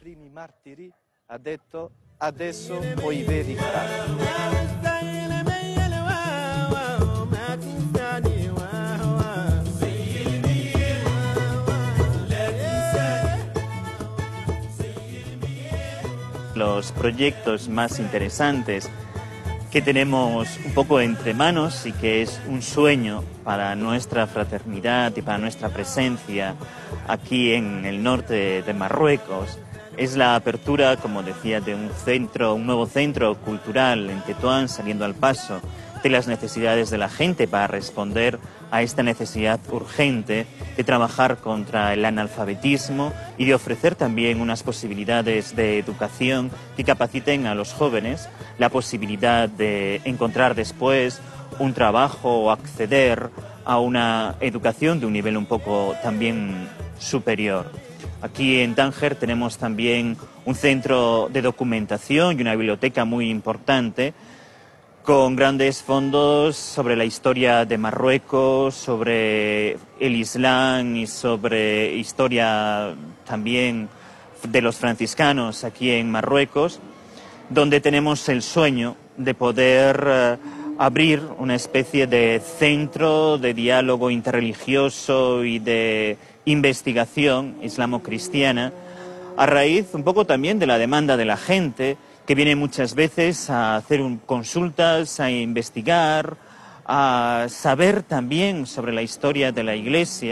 Los proyectos más interesantes que tenemos un poco entre manos y que es un sueño para nuestra fraternidad y para nuestra presencia aquí en el norte de Marruecos es la apertura, como decía, de un centro, un nuevo centro cultural en Tetuán, saliendo al paso de las necesidades de la gente para responder a esta necesidad urgente de trabajar contra el analfabetismo y de ofrecer también unas posibilidades de educación que capaciten a los jóvenes la posibilidad de encontrar después un trabajo o acceder a una educación de un nivel un poco también superior. Aquí en Tánger tenemos también un centro de documentación y una biblioteca muy importante con grandes fondos sobre la historia de Marruecos, sobre el Islam y sobre historia también de los franciscanos aquí en Marruecos, donde tenemos el sueño de poder eh, abrir una especie de centro de diálogo interreligioso y de investigación islamo-cristiana, a raíz un poco también de la demanda de la gente, que viene muchas veces a hacer un, consultas, a investigar, a saber también sobre la historia de la Iglesia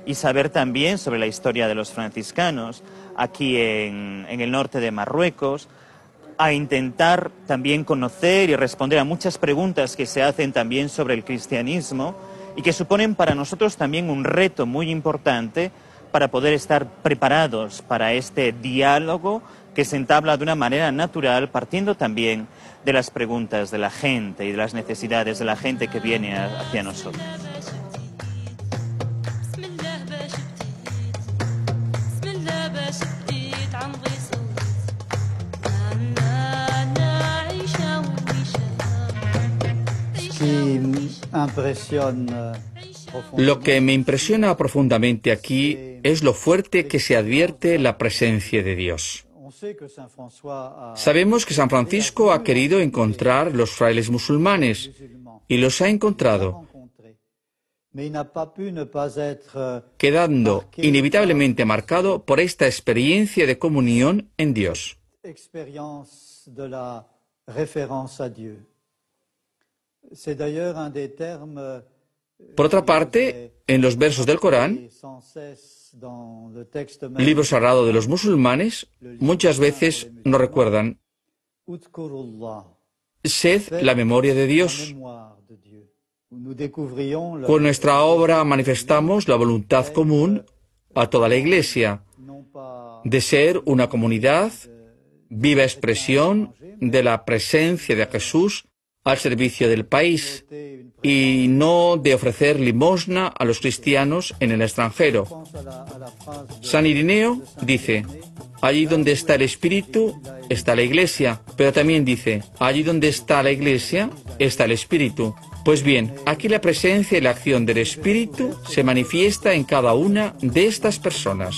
y saber también sobre la historia de los franciscanos aquí en, en el norte de Marruecos, a intentar también conocer y responder a muchas preguntas que se hacen también sobre el cristianismo y que suponen para nosotros también un reto muy importante para poder estar preparados para este diálogo que se entabla de una manera natural, partiendo también de las preguntas de la gente y de las necesidades de la gente que viene hacia nosotros. Lo que me impresiona profundamente aquí es lo fuerte que se advierte la presencia de Dios. Sabemos que San Francisco ha querido encontrar los frailes musulmanes y los ha encontrado, quedando inevitablemente marcado por esta experiencia de comunión en Dios. Por otra parte, en los versos del Corán, libro sagrado de los musulmanes, muchas veces nos recuerdan: sed la memoria de Dios. Con nuestra obra manifestamos la voluntad común a toda la Iglesia de ser una comunidad, viva expresión de la presencia de Jesús al servicio del país y no de ofrecer limosna a los cristianos en el extranjero. San Irineo dice: allí donde está el Espíritu, está la Iglesia, pero también dice: allí donde está la Iglesia, está el Espíritu. Pues bien, aquí la presencia y la acción del Espíritu se manifiesta en cada una de estas personas.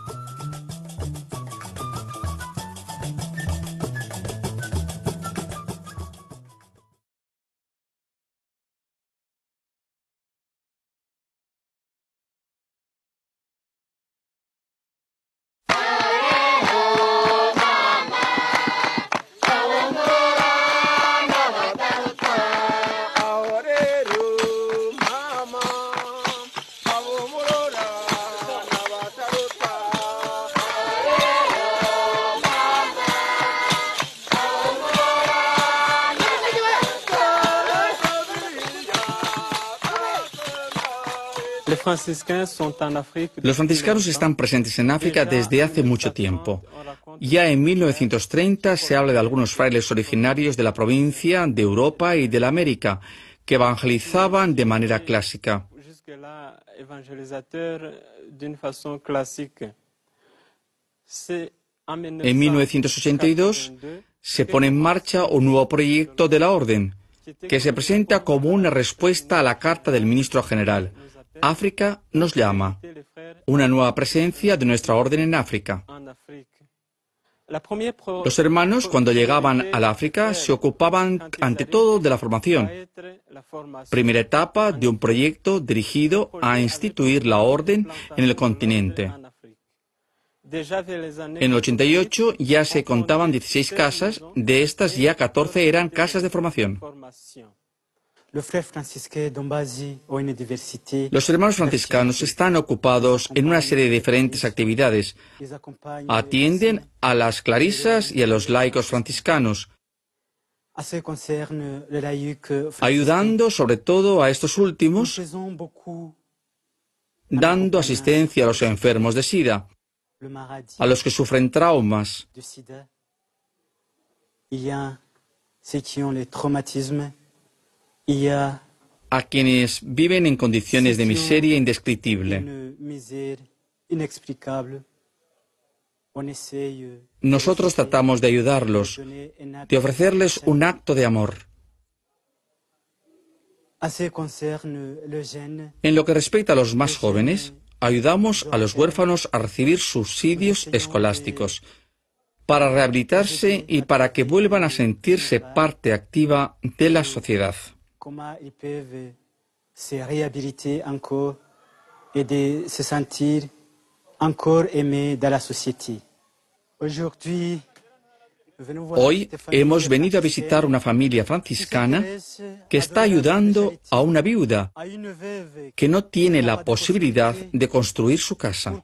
Los franciscanos están presentes en África desde hace mucho tiempo. Ya en mil novecientos treinta se habla de algunos frailes originarios de la provincia, de Europa y de la América, que evangelizaban de manera clásica. En mil novecientos ochenta y dos se pone en marcha un nuevo proyecto de la Orden, que se presenta como una respuesta a la carta del ministro general. África nos llama, una nueva presencia de nuestra orden en África. Los hermanos, cuando llegaban al África, se ocupaban ante todo de la formación. Primera etapa de un proyecto dirigido a instituir la orden en el continente. En el ochenta y ocho ya se contaban dieciséis casas, de estas ya catorce eran casas de formación. Los hermanos franciscanos están ocupados en una serie de diferentes actividades. Atienden a las clarisas y a los laicos franciscanos, ayudando sobre todo a estos últimos, dando asistencia a los enfermos de SIDA, a los que sufren traumas, a quienes viven en condiciones de miseria indescriptible. Nosotros tratamos de ayudarlos, de ofrecerles un acto de amor. En lo que respecta a los más jóvenes, ayudamos a los huérfanos a recibir subsidios escolásticos, para rehabilitarse y para que vuelvan a sentirse parte activa de la sociedad. Comment ils peuvent se réhabiliter encore et de se sentir encore aimés dans la société. Aujourd'hui, Hoy hemos venido a visitar una familia franciscana que está ayudando a una viuda que no tiene la posibilidad de construir su casa.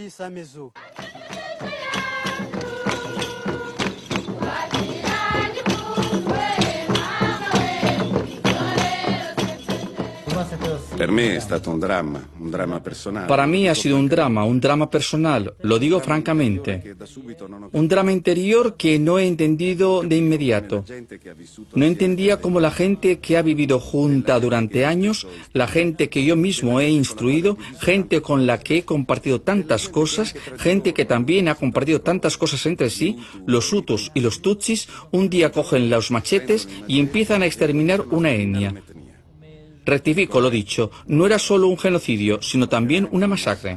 Para mí ha sido un drama, un drama personal, lo digo francamente. Un drama interior que no he entendido de inmediato. No entendía cómo la gente que ha vivido junta durante años, la gente que yo mismo he instruido, gente con la que he compartido tantas cosas, gente que también ha compartido tantas cosas entre sí, los hutus y los tutsis, un día cogen los machetes y empiezan a exterminar una etnia. Rectifico lo dicho, no era solo un genocidio, sino también una masacre.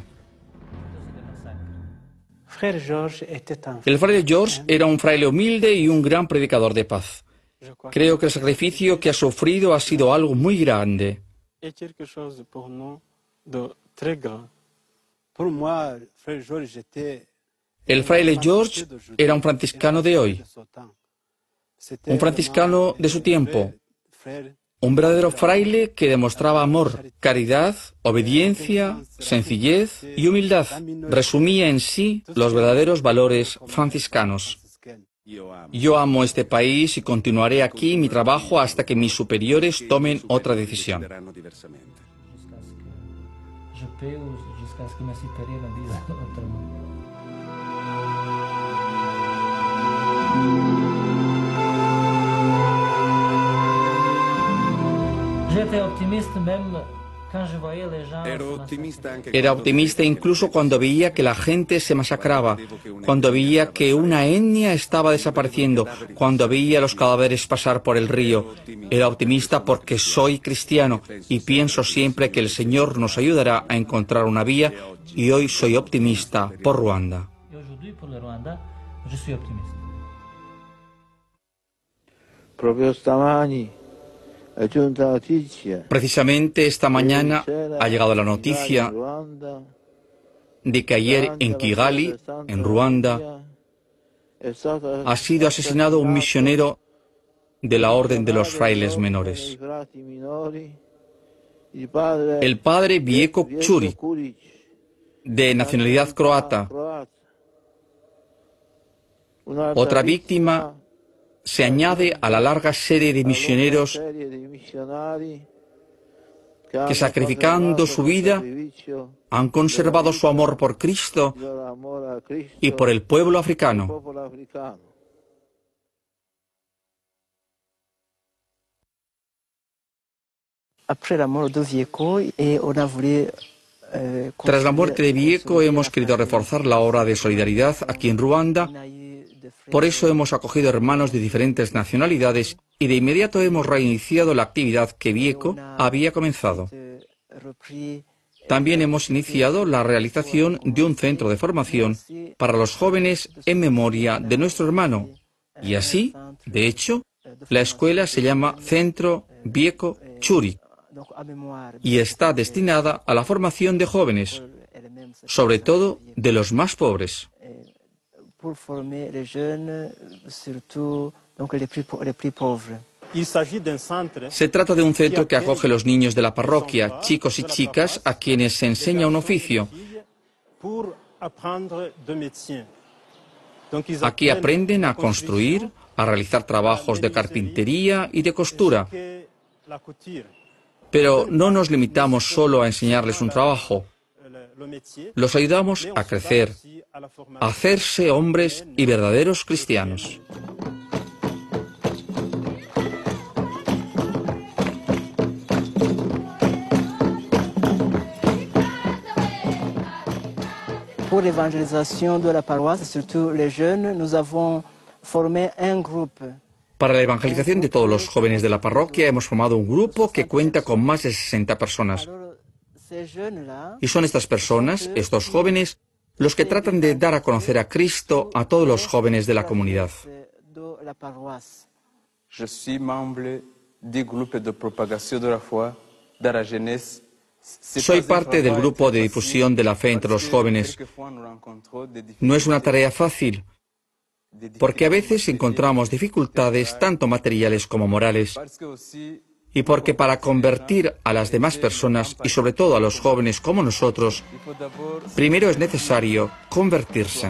El fraile George era un fraile humilde y un gran predicador de paz. Creo que el sacrificio que ha sufrido ha sido algo muy grande. El fraile George era un franciscano de hoy, un franciscano de su tiempo. Un verdadero fraile que demostraba amor, caridad, obediencia, sencillez y humildad. Resumía en sí los verdaderos valores franciscanos. Yo amo este país y continuaré aquí mi trabajo hasta que mis superiores tomen otra decisión. Era optimista incluso cuando veía que la gente se masacraba, cuando veía que una etnia estaba desapareciendo, cuando veía los cadáveres pasar por el río. Era optimista porque soy cristiano y pienso siempre que el Señor nos ayudará a encontrar una vía, y hoy soy optimista por Ruanda. Proprio stamani. Precisamente esta mañana ha llegado la noticia de que ayer en Kigali, en Ruanda, ha sido asesinado un misionero de la Orden de los Frailes Menores. El padre Vieko Churic, de nacionalidad croata. Otra víctima se añade a la larga serie de misioneros que, sacrificando su vida, han conservado su amor por Cristo y por el pueblo africano. Tras la muerte de Vieko hemos querido reforzar la obra de solidaridad aquí en Ruanda. Por eso hemos acogido hermanos de diferentes nacionalidades y de inmediato hemos reiniciado la actividad que Vieko había comenzado. También hemos iniciado la realización de un centro de formación para los jóvenes en memoria de nuestro hermano. Y así, de hecho, la escuela se llama Centro Vieko Churic y está destinada a la formación de jóvenes, sobre todo de los más pobres. Se trata de un centro que acoge a los niños de la parroquia, chicos y chicas, a quienes se enseña un oficio. Aquí aprenden a construir, a realizar trabajos de carpintería y de costura. Pero no nos limitamos solo a enseñarles un trabajo. Los ayudamos a crecer, a hacerse hombres y verdaderos cristianos. Pour l'évangélisation de la paroisse, surtout les jeunes, nous avons formé un groupe. Para la evangelización de todos los jóvenes de la parroquia hemos formado un grupo que cuenta con más de sesenta personas. Y son estas personas, estos jóvenes, los que tratan de dar a conocer a Cristo a todos los jóvenes de la comunidad. Je suis membre du groupe de propagation de la foi de la jeunesse. Soy parte del grupo de difusión de la fe entre los jóvenes. No es una tarea fácil, porque a veces encontramos dificultades tanto materiales como morales, y porque para convertir a las demás personas, y sobre todo a los jóvenes como nosotros, primero es necesario convertirse.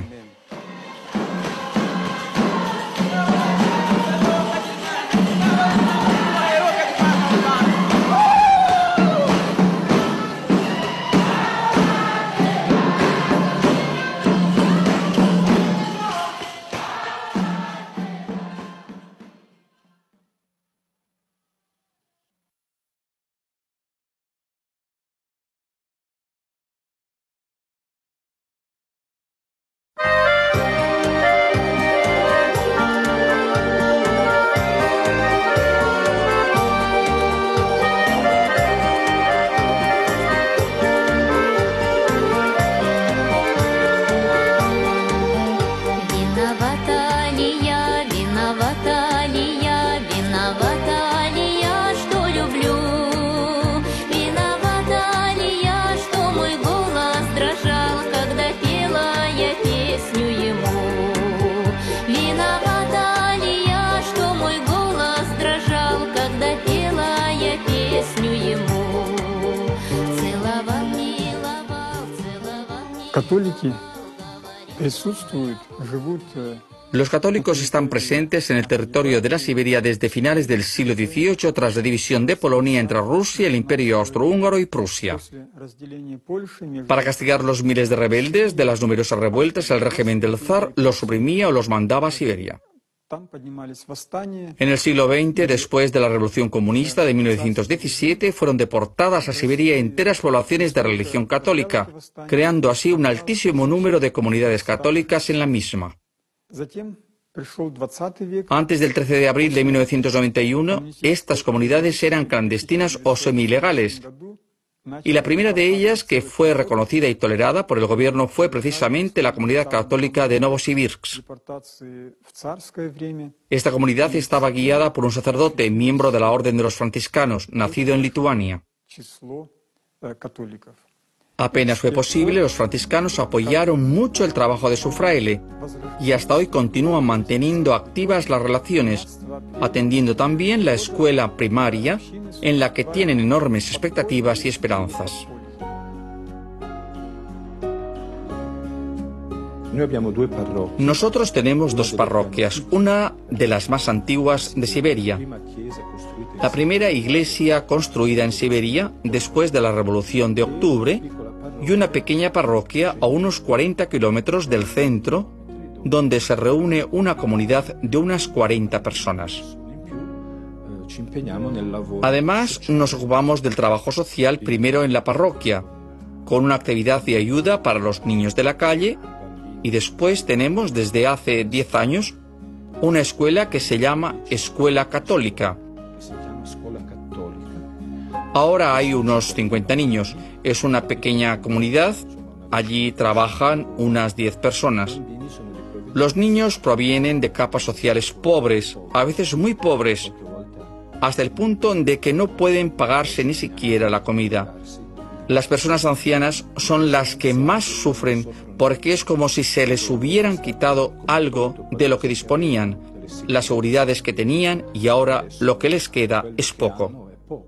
Los católicos están presentes en el territorio de la Siberia desde finales del siglo dieciocho tras la división de Polonia entre Rusia, el Imperio Austrohúngaro y Prusia. Para castigar los miles de rebeldes de las numerosas revueltas, el régimen del zar los suprimía o los mandaba a Siberia. En el siglo veinte, después de la Revolución Comunista de mil novecientos diecisiete, fueron deportadas a Siberia enteras poblaciones de religión católica, creando así un altísimo número de comunidades católicas en la misma. Antes del trece de abril de mil novecientos noventa y uno, estas comunidades eran clandestinas o semilegales, y la primera de ellas que fue reconocida y tolerada por el gobierno fue precisamente la comunidad católica de Novosibirsk. Esta comunidad estaba guiada por un sacerdote, miembro de la Orden de los Franciscanos, nacido en Lituania. Apenas fue posible, los franciscanos apoyaron mucho el trabajo de su fraile y hasta hoy continúan manteniendo activas las relaciones, atendiendo también la escuela primaria, en la que tienen enormes expectativas y esperanzas. Nosotros tenemos dos parroquias, una de las más antiguas de Siberia. La primera iglesia construida en Siberia después de la Revolución de Octubre, y una pequeña parroquia a unos cuarenta kilómetros del centro, donde se reúne una comunidad de unas cuarenta personas. Además, nos ocupamos del trabajo social primero en la parroquia, con una actividad de ayuda para los niños de la calle, y después tenemos desde hace diez años una escuela que se llama Escuela Católica. Ahora hay unos cincuenta niños. Es una pequeña comunidad. Allí trabajan unas diez personas. Los niños provienen de capas sociales pobres, a veces muy pobres, hasta el punto de que no pueden pagarse ni siquiera la comida. Las personas ancianas son las que más sufren porque es como si se les hubieran quitado algo de lo que disponían, las seguridades que tenían, y ahora lo que les queda es poco.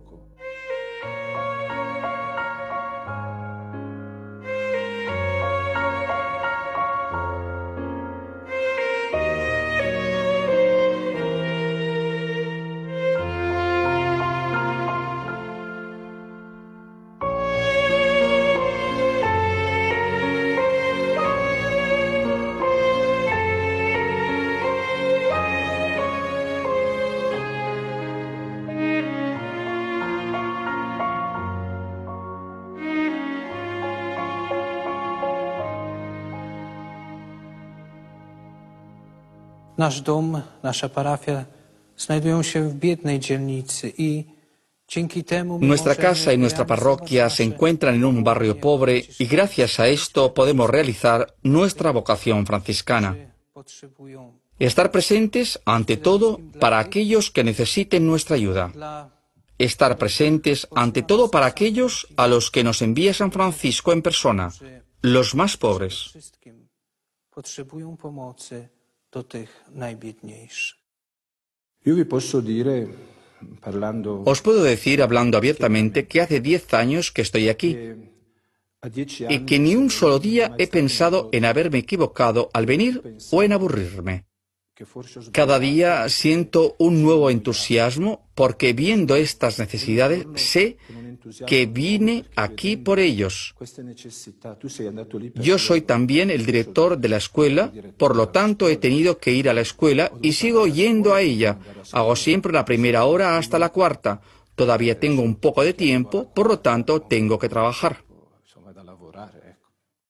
Nasz dom, nasza parafia znajdują się w biednej dzielnicy i dzięki temu Nuestra casa y nuestra parroquia se encuentran en un barrio pobre y gracias a esto podemos realizar nuestra vocación franciscana. Estar presentes, ante todo, para aquellos que necesiten nuestra ayuda. Estar presentes, ante todo, para aquellos a los que nos envía San Francisco en persona, los más pobres. do tych najbiedniejszych. Io vi posso dire, parlando, Os puedo decir, hablando abiertamente, que hace diez años que estoy aquí a dieci y anni que ni un solo día he pensado en haberme equivocado al venir o en aburrirme. che forse ho Cada día siento un nuevo entusiasmo porque viendo estas necesidades sé que vine aquí por ellos. queste necessità, tu sei andato lì per Yo soy también el director de la escuela, por lo tanto he tenido que ir a la escuela y sigo yendo a ella. Hago siempre la primera hora hasta la cuarta. Todavía tengo un poco de tiempo, por lo tanto tengo que trabajar. insomma da lavorare, ecco.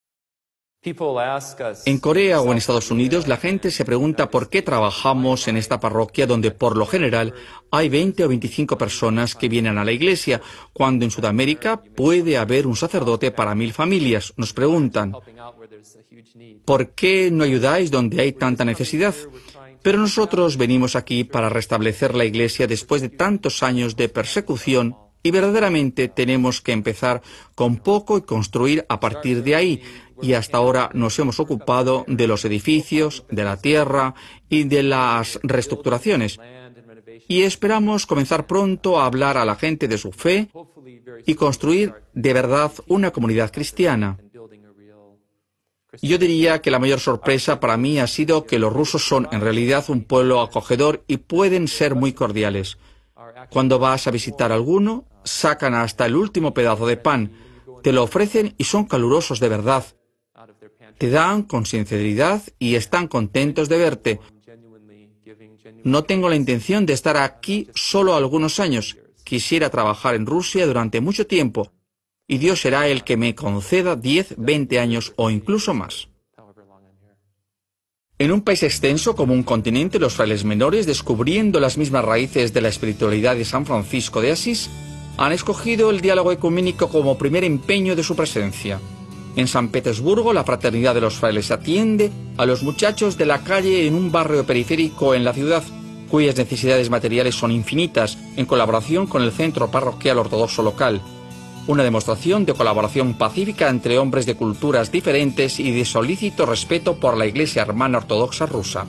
En Corea o en Estados Unidos la gente se pregunta por qué trabajamos en esta parroquia donde por lo general hay veinte o veinticinco personas que vienen a la iglesia, cuando en Sudamérica puede haber un sacerdote para mil familias. Nos preguntan, ¿por qué no ayudáis donde hay tanta necesidad? Pero nosotros venimos aquí para restablecer la iglesia después de tantos años de persecución y verdaderamente tenemos que empezar con poco y construir a partir de ahí. Y hasta ahora nos hemos ocupado de los edificios, de la tierra y de las reestructuraciones. Y esperamos comenzar pronto a hablar a la gente de su fe y construir de verdad una comunidad cristiana. Yo diría que la mayor sorpresa para mí ha sido que los rusos son en realidad un pueblo acogedor y pueden ser muy cordiales. Cuando vas a visitar a alguno, sacan hasta el último pedazo de pan, te lo ofrecen y son calurosos de verdad. Te dan con sinceridad y están contentos de verte. No tengo la intención de estar aquí solo algunos años. Quisiera trabajar en Rusia durante mucho tiempo y Dios será el que me conceda diez, veinte años o incluso más. En un país extenso como un continente, los frailes menores, descubriendo las mismas raíces de la espiritualidad de San Francisco de Asís, han escogido el diálogo ecuménico como primer empeño de su presencia. En San Petersburgo, la fraternidad de los frailes atiende a los muchachos de la calle en un barrio periférico en la ciudad, cuyas necesidades materiales son infinitas, en colaboración con el Centro Parroquial Ortodoxo local. Una demostración de colaboración pacífica entre hombres de culturas diferentes y de solícito respeto por la Iglesia Hermana Ortodoxa rusa.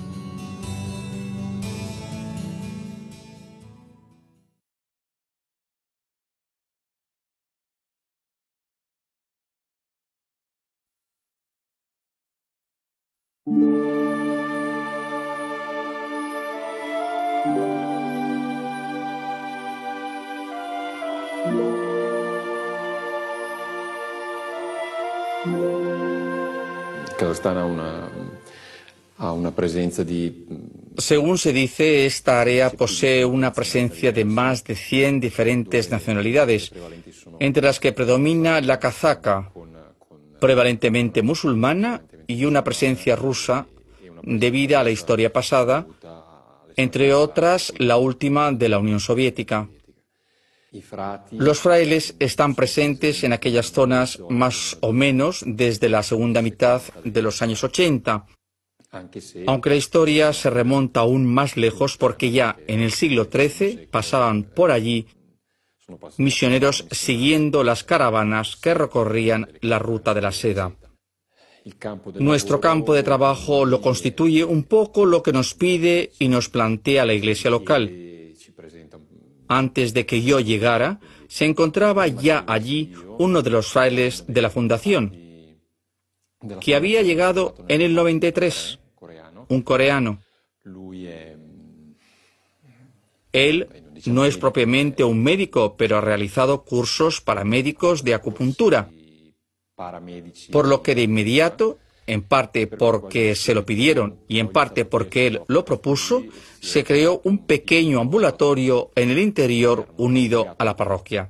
Kazajstán ha una, ha una presencia de... Según se dice, esta área posee una presencia de más de cien diferentes nacionalidades, entre las que predomina la kazaca, prevalentemente musulmana, y una presencia rusa debida a la historia pasada, entre otras la última de la Unión Soviética. Los frailes están presentes en aquellas zonas más o menos desde la segunda mitad de los años ochenta, aunque la historia se remonta aún más lejos porque ya en el siglo trece pasaban por allí misioneros siguiendo las caravanas que recorrían la ruta de la seda. Nuestro campo de trabajo lo constituye un poco lo que nos pide y nos plantea la iglesia local. Antes de que yo llegara, se encontraba ya allí uno de los frailes de la fundación, que había llegado en el noventa y tres, un coreano. Él no es propiamente un médico, pero ha realizado cursos para médicos de acupuntura, por lo que de inmediato, en parte porque se lo pidieron y en parte porque él lo propuso, se creó un pequeño ambulatorio en el interior unido a la parroquia.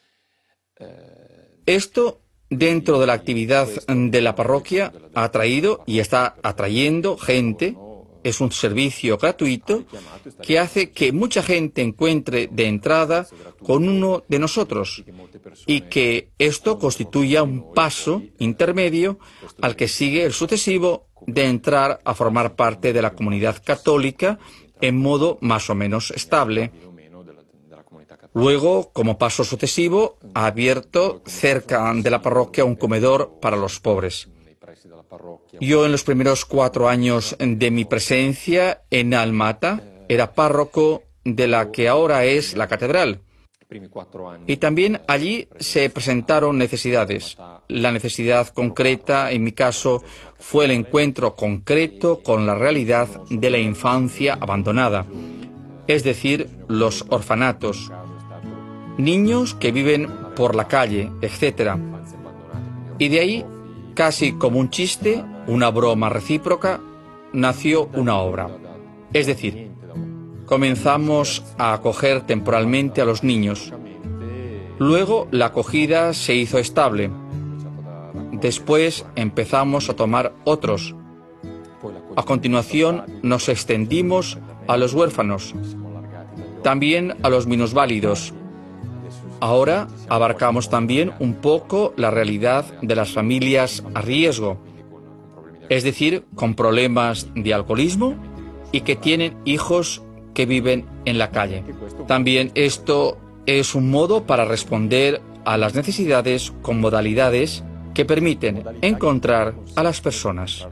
Esto, dentro de la actividad de la parroquia, ha atraído y está atrayendo gente. Es un servicio gratuito que hace que mucha gente encuentre de entrada con uno de nosotros y que esto constituya un paso intermedio al que sigue el sucesivo de entrar a formar parte de la comunidad católica en modo más o menos estable. Luego, como paso sucesivo, ha abierto cerca de la parroquia un comedor para los pobres. Yo en los primeros cuatro años de mi presencia en Almata era párroco de la que ahora es la catedral. Y también allí se presentaron necesidades. La necesidad concreta, en mi caso, fue el encuentro concreto con la realidad de la infancia abandonada, es decir, los orfanatos, niños que viven por la calle, etcétera. Y de ahí, casi como un chiste, una broma recíproca, nació una obra. Es decir, comenzamos a acoger temporalmente a los niños. Luego la acogida se hizo estable. Después empezamos a tomar otros. A continuación nos extendimos a los huérfanos, también a los minusválidos. Ahora abarcamos también un poco la realidad de las familias a riesgo, es decir, con problemas de alcoholismo y que tienen hijos que viven en la calle. También esto es un modo para responder a las necesidades con modalidades que permiten encontrar a las personas.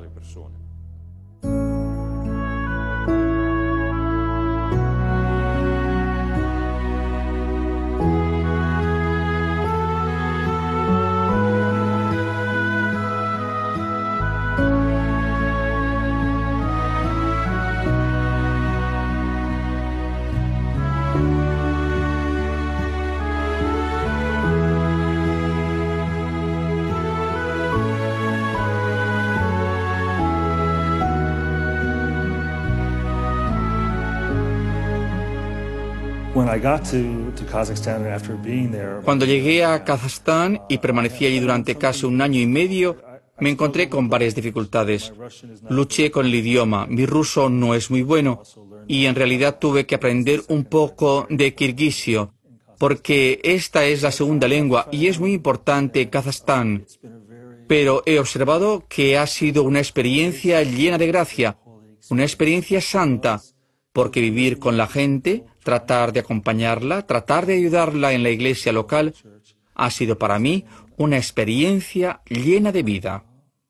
Cuando llegué a Kazajstán y permanecí allí durante casi un año y medio, me encontré con varias dificultades. Luché con el idioma, mi ruso no es muy bueno y en realidad tuve que aprender un poco de kirguisio, porque esta es la segunda lengua y es muy importante en Kazajstán. Pero he observado que ha sido una experiencia llena de gracia, una experiencia santa, porque vivir con la gente, tratar de acompañarla, tratar de ayudarla en la iglesia local, ha sido para mí una experiencia llena de vida.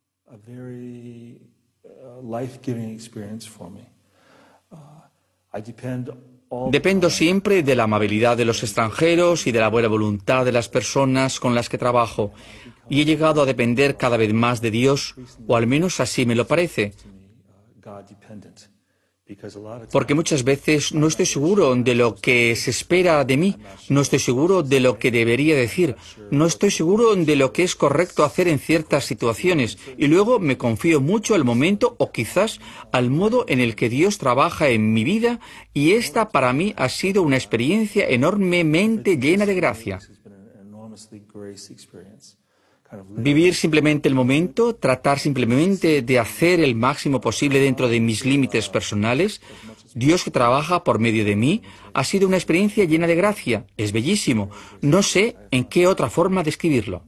Dependo siempre de la amabilidad de los extranjeros y de la buena voluntad de las personas con las que trabajo, y he llegado a depender cada vez más de Dios, o al menos así me lo parece. Porque muchas veces no estoy seguro de lo que se espera de mí, no estoy seguro de lo que debería decir, no estoy seguro de lo que es correcto hacer en ciertas situaciones, y luego me confío mucho al momento o quizás al modo en el que Dios trabaja en mi vida, y esta para mí ha sido una experiencia enormemente llena de gracia. Vivir simplemente el momento, tratar simplemente de hacer el máximo posible dentro de mis límites personales, Dios que trabaja por medio de mí, ha sido una experiencia llena de gracia. Es bellísimo. No sé en qué otra forma describirlo.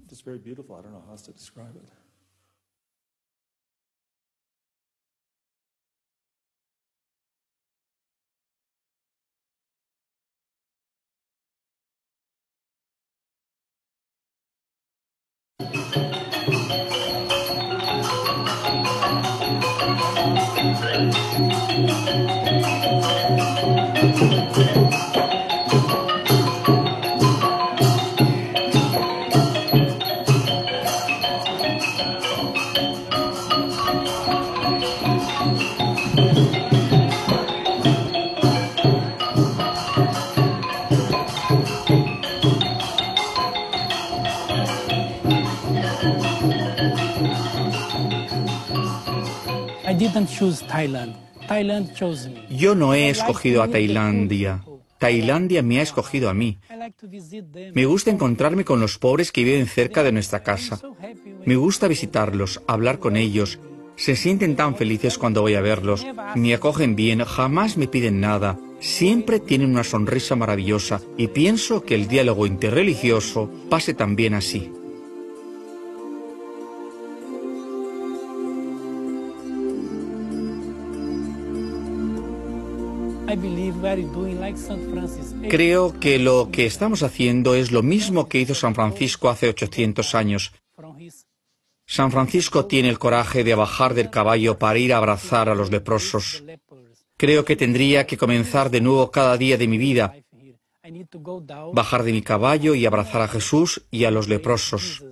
Yo no he escogido a Tailandia. Tailandia me ha escogido a mí. Me gusta encontrarme con los pobres que viven cerca de nuestra casa. Me gusta visitarlos, hablar con ellos. Se sienten tan felices cuando voy a verlos. Me acogen bien, jamás me piden nada. Siempre tienen una sonrisa maravillosa y pienso que el diálogo interreligioso pase también así. Creo que lo que estamos haciendo es lo mismo que hizo San Francisco hace ochocientos años. San Francisco tiene el coraje de bajar del caballo para ir a abrazar a los leprosos. Creo que tendría que comenzar de nuevo cada día de mi vida, bajar de mi caballo y abrazar a Jesús y a los leprosos.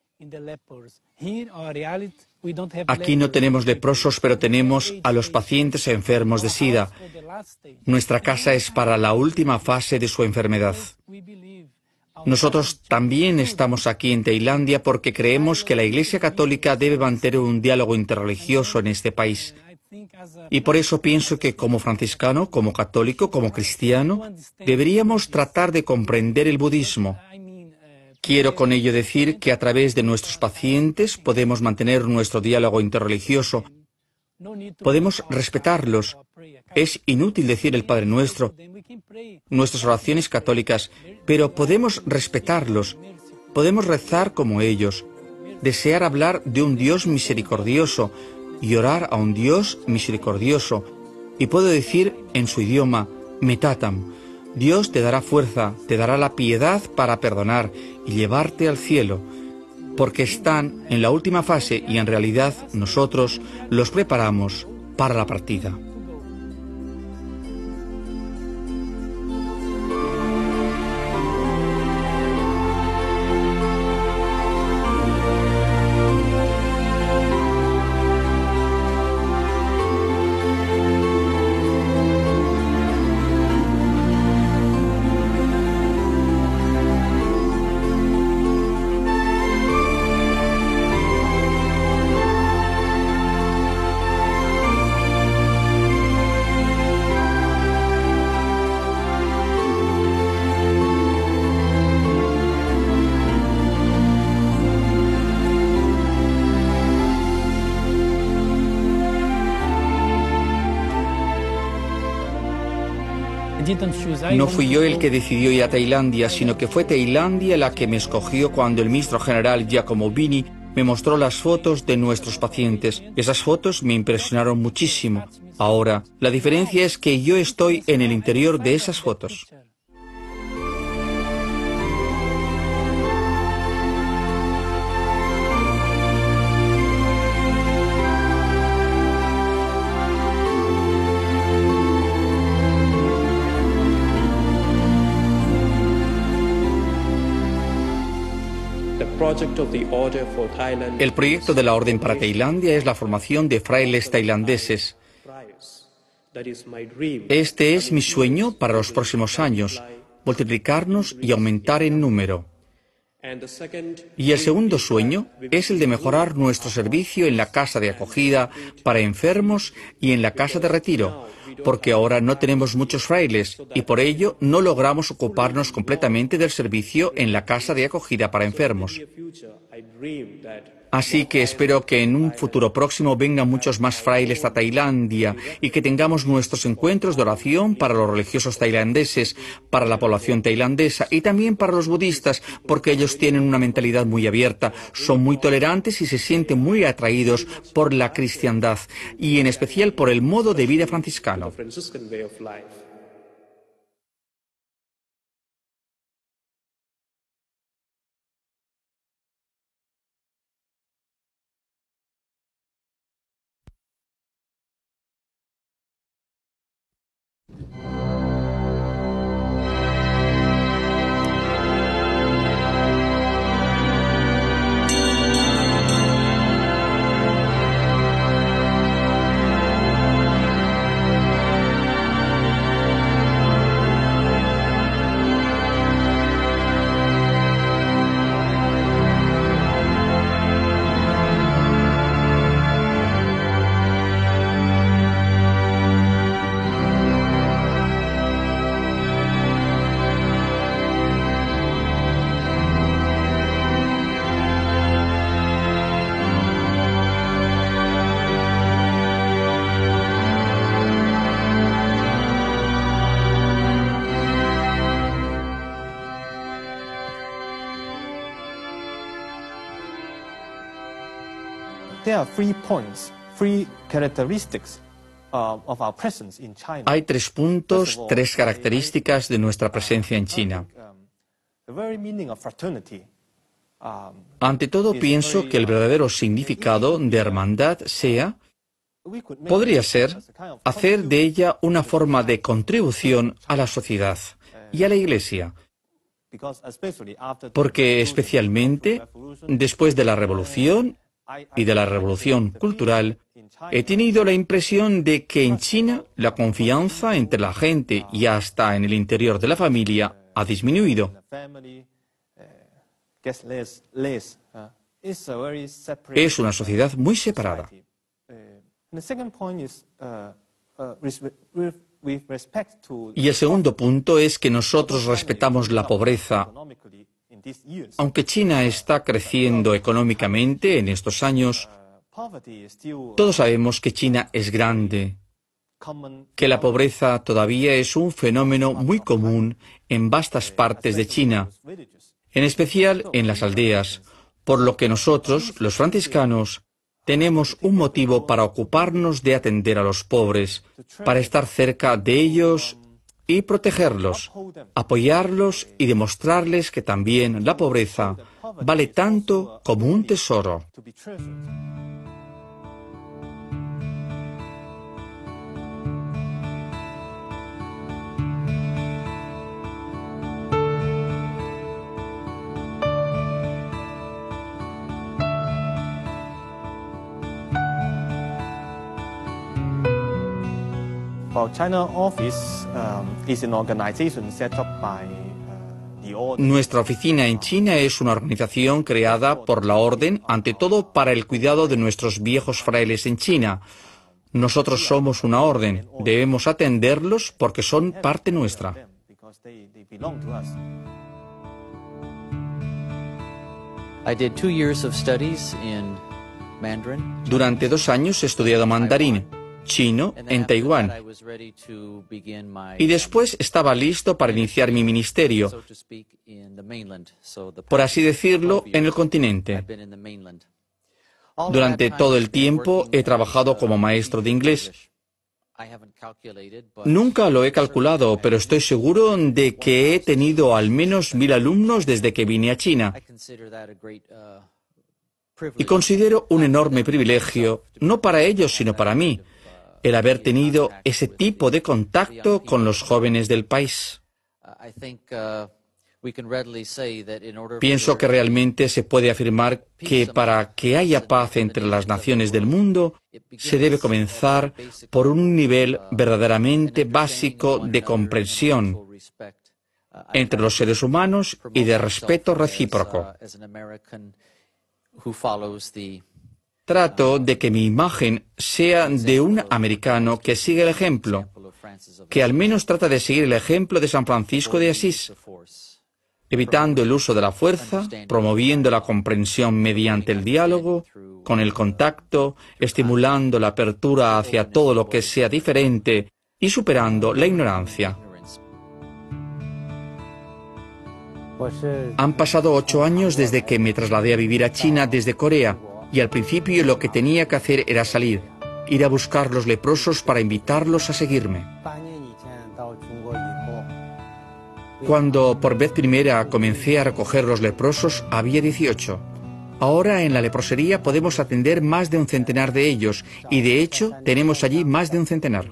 Aquí no tenemos leprosos, pero tenemos a los pacientes enfermos de SIDA. Nuestra casa es para la última fase de su enfermedad. Nosotros también estamos aquí en Tailandia porque creemos que la Iglesia Católica debe mantener un diálogo interreligioso en este país. Y por eso pienso que como franciscano, como católico, como cristiano, deberíamos tratar de comprender el budismo. Quiero con ello decir que a través de nuestros pacientes podemos mantener nuestro diálogo interreligioso. Podemos respetarlos. Es inútil decir el Padre Nuestro, nuestras oraciones católicas, pero podemos respetarlos. Podemos rezar como ellos, desear hablar de un Dios misericordioso y orar a un Dios misericordioso. Y puedo decir en su idioma, Metatam, Dios te dará fuerza, te dará la piedad para perdonar y llevarte al cielo, porque están en la última fase y en realidad nosotros los preparamos para la partida. No fui yo el que decidió ir a Tailandia, sino que fue Tailandia la que me escogió cuando el ministro general Giacomo Bini me mostró las fotos de nuestros pacientes. Esas fotos me impresionaron muchísimo. Ahora, la diferencia es que yo estoy en el interior de esas fotos. El proyecto de la Orden para Tailandia es la formación de frailes tailandeses. Este es mi sueño para los próximos años, multiplicarnos y aumentar en número. Y el segundo sueño es el de mejorar nuestro servicio en la casa de acogida para enfermos y en la casa de retiro, porque ahora no tenemos muchos frailes y por ello no logramos ocuparnos completamente del servicio en la casa de acogida para enfermos. Así que espero que en un futuro próximo vengan muchos más frailes a Tailandia y que tengamos nuestros encuentros de oración para los religiosos tailandeses, para la población tailandesa y también para los budistas, porque ellos tienen una mentalidad muy abierta, son muy tolerantes y se sienten muy atraídos por la cristiandad y en especial por el modo de vida franciscano. Hay tres puntos, tres características de nuestra presencia en China. Ante todo, pienso que el verdadero significado de hermandad sea, podría ser, hacer de ella una forma de contribución a la sociedad y a la Iglesia. Porque especialmente después de la Revolución y de la Revolución Cultural, he tenido la impresión de que en China la confianza entre la gente y hasta en el interior de la familia ha disminuido. Es una sociedad muy separada. Y el segundo punto es que nosotros respetamos la pobreza. Aunque China está creciendo económicamente en estos años, todos sabemos que China es grande, que la pobreza todavía es un fenómeno muy común en vastas partes de China, en especial en las aldeas, por lo que nosotros, los franciscanos, tenemos un motivo para ocuparnos de atender a los pobres, para estar cerca de ellos y protegerlos, apoyarlos y demostrarles que también la pobreza vale tanto como un tesoro. Nuestra oficina en China es una organización creada por la Orden, ante todo para el cuidado de nuestros viejos frailes en China. Nosotros somos una orden, debemos atenderlos porque son parte nuestra. Durante dos años he estudiado mandarín, chino, en Taiwán. Y después estaba listo para iniciar mi ministerio, por así decirlo, en el continente. Durante todo el tiempo he trabajado como maestro de inglés. Nunca lo he calculado, pero estoy seguro de que he tenido al menos mil alumnos desde que vine a China. Y considero un enorme privilegio, no para ellos, sino para mí, el haber tenido ese tipo de contacto con los jóvenes del país. Pienso que realmente se puede afirmar que para que haya paz entre las naciones del mundo, se debe comenzar por un nivel verdaderamente básico de comprensión entre los seres humanos y de respeto recíproco. Trato de que mi imagen sea de un americano que sigue el ejemplo, que al menos trata de seguir el ejemplo de San Francisco de Asís, evitando el uso de la fuerza, promoviendo la comprensión mediante el diálogo, con el contacto, estimulando la apertura hacia todo lo que sea diferente y superando la ignorancia. Han pasado ocho años desde que me trasladé a vivir a China desde Corea, y al principio lo que tenía que hacer era salir, ir a buscar los leprosos para invitarlos a seguirme. Cuando por vez primera comencé a recoger los leprosos, había dieciocho. Ahora en la leprosería podemos atender más de un centenar de ellos, y de hecho tenemos allí más de un centenar.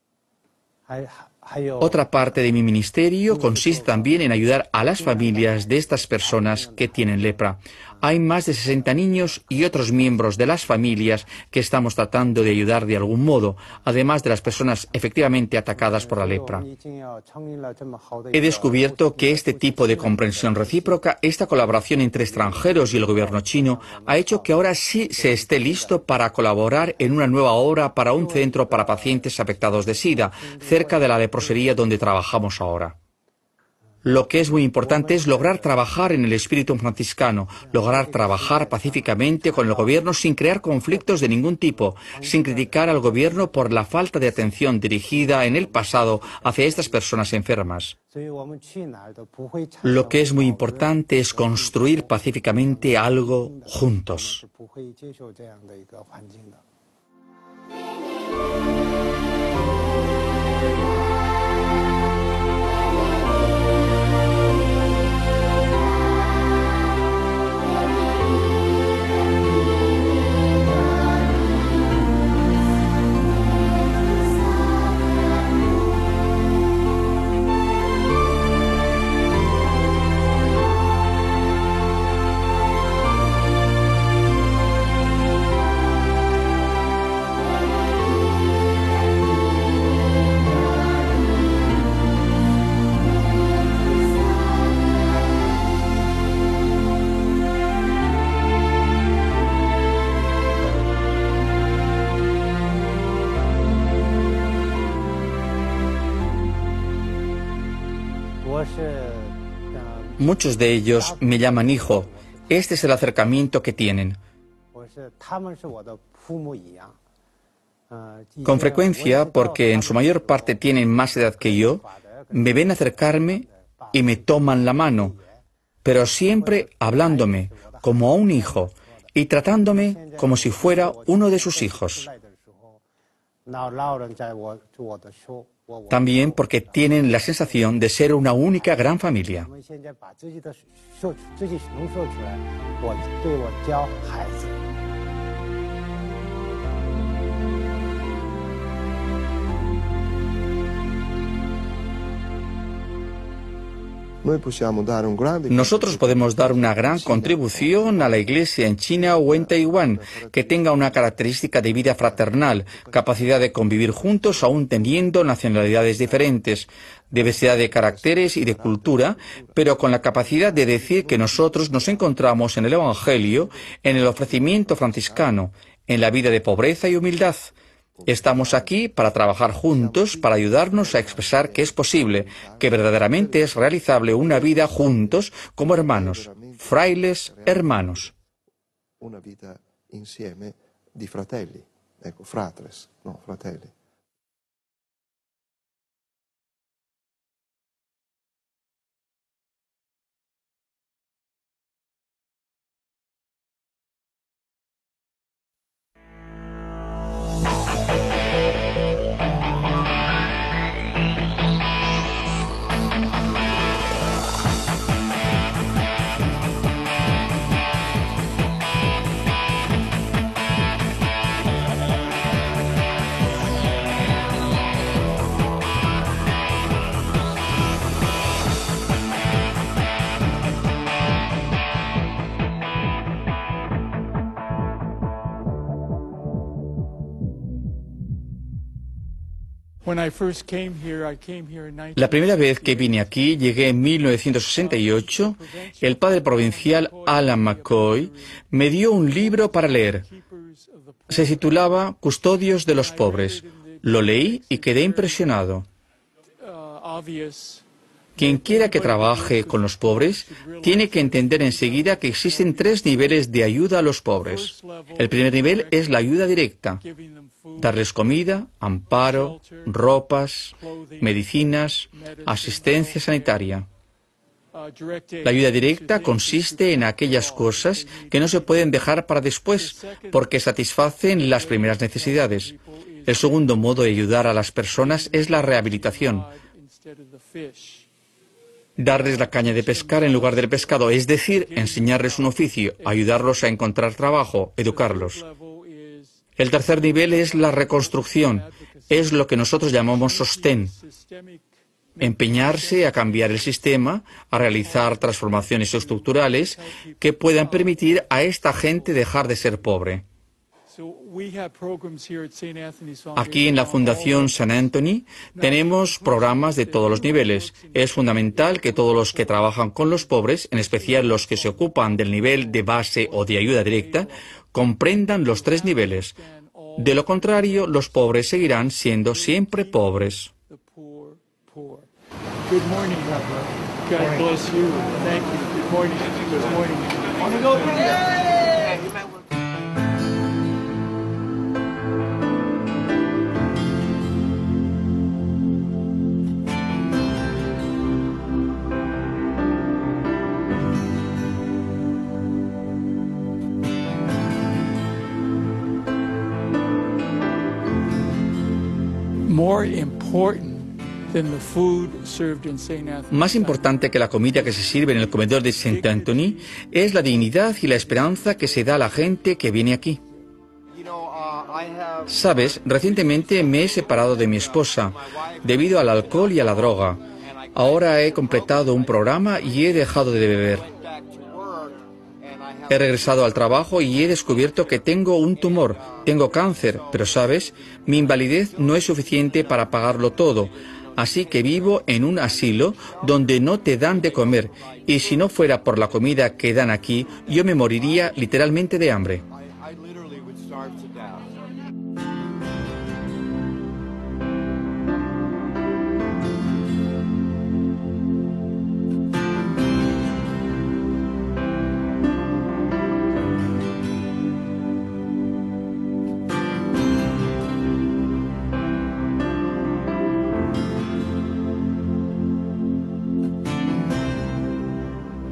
Otra parte de mi ministerio consiste también en ayudar a las familias de estas personas que tienen lepra. Hay más de sesenta niños y otros miembros de las familias que estamos tratando de ayudar de algún modo, además de las personas efectivamente atacadas por la lepra. He descubierto que este tipo de comprensión recíproca, esta colaboración entre extranjeros y el gobierno chino, ha hecho que ahora sí se esté listo para colaborar en una nueva obra para un centro para pacientes afectados de SIDA, cerca de la leprosería donde trabajamos ahora. Lo que es muy importante es lograr trabajar en el espíritu franciscano, lograr trabajar pacíficamente con el gobierno sin crear conflictos de ningún tipo, sin criticar al gobierno por la falta de atención dirigida en el pasado hacia estas personas enfermas. Lo que es muy importante es construir pacíficamente algo juntos. Muchos de ellos me llaman hijo. Este es el acercamiento que tienen. Con frecuencia, porque en su mayor parte tienen más edad que yo, me ven acercarme y me toman la mano, pero siempre hablándome como a un hijo y tratándome como si fuera uno de sus hijos. También porque tienen la sensación de ser una única gran familia. Nosotros podemos dar una gran contribución a la Iglesia en China o en Taiwán, que tenga una característica de vida fraternal, capacidad de convivir juntos aún teniendo nacionalidades diferentes, diversidad de caracteres y de cultura, pero con la capacidad de decir que nosotros nos encontramos en el Evangelio, en el ofrecimiento franciscano, en la vida de pobreza y humildad. Estamos aquí para trabajar juntos, para ayudarnos a expresar que es posible, que verdaderamente es realizable una vida juntos como hermanos, frailes hermanos. Una vida insieme di fratelli, ecco, fratres, no, fratelli. La primera vez que vine aquí, llegué en mil novecientos sesenta y ocho, el padre provincial Alan McCoy me dio un libro para leer. Se titulaba Custodios de los Pobres. Lo leí y quedé impresionado. Quien quiera que trabaje con los pobres tiene que entender enseguida que existen tres niveles de ayuda a los pobres. El primer nivel es la ayuda directa. Darles comida, amparo, ropas, medicinas, asistencia sanitaria. La ayuda directa consiste en aquellas cosas que no se pueden dejar para después, porque satisfacen las primeras necesidades. El segundo modo de ayudar a las personas es la rehabilitación. Darles la caña de pescar en lugar del pescado, es decir, enseñarles un oficio, ayudarlos a encontrar trabajo, educarlos. El tercer nivel es la reconstrucción, es lo que nosotros llamamos sostén. Empeñarse a cambiar el sistema, a realizar transformaciones estructurales que puedan permitir a esta gente dejar de ser pobre. Aquí en la Fundación San Anthony tenemos programas de todos los niveles. Es fundamental que todos los que trabajan con los pobres, en especial los que se ocupan del nivel de base o de ayuda directa, comprendan los tres niveles. De lo contrario, los pobres seguirán siendo siempre pobres. Good morning, God bless you. Thank you. Good morning. Good morning. Want to go through that? More important. Más importante que la comida que se sirve en el comedor de Saint Anthony es la dignidad y la esperanza que se da a la gente que viene aquí. Sabes, recientemente me he separado de mi esposa debido al alcohol y a la droga. Ahora he completado un programa y he dejado de beber. He regresado al trabajo y he descubierto que tengo un tumor, tengo cáncer, pero sabes, mi invalidez no es suficiente para pagarlo todo. Así que vivo en un asilo donde no te dan de comer, y si no fuera por la comida que dan aquí, yo me moriría literalmente de hambre.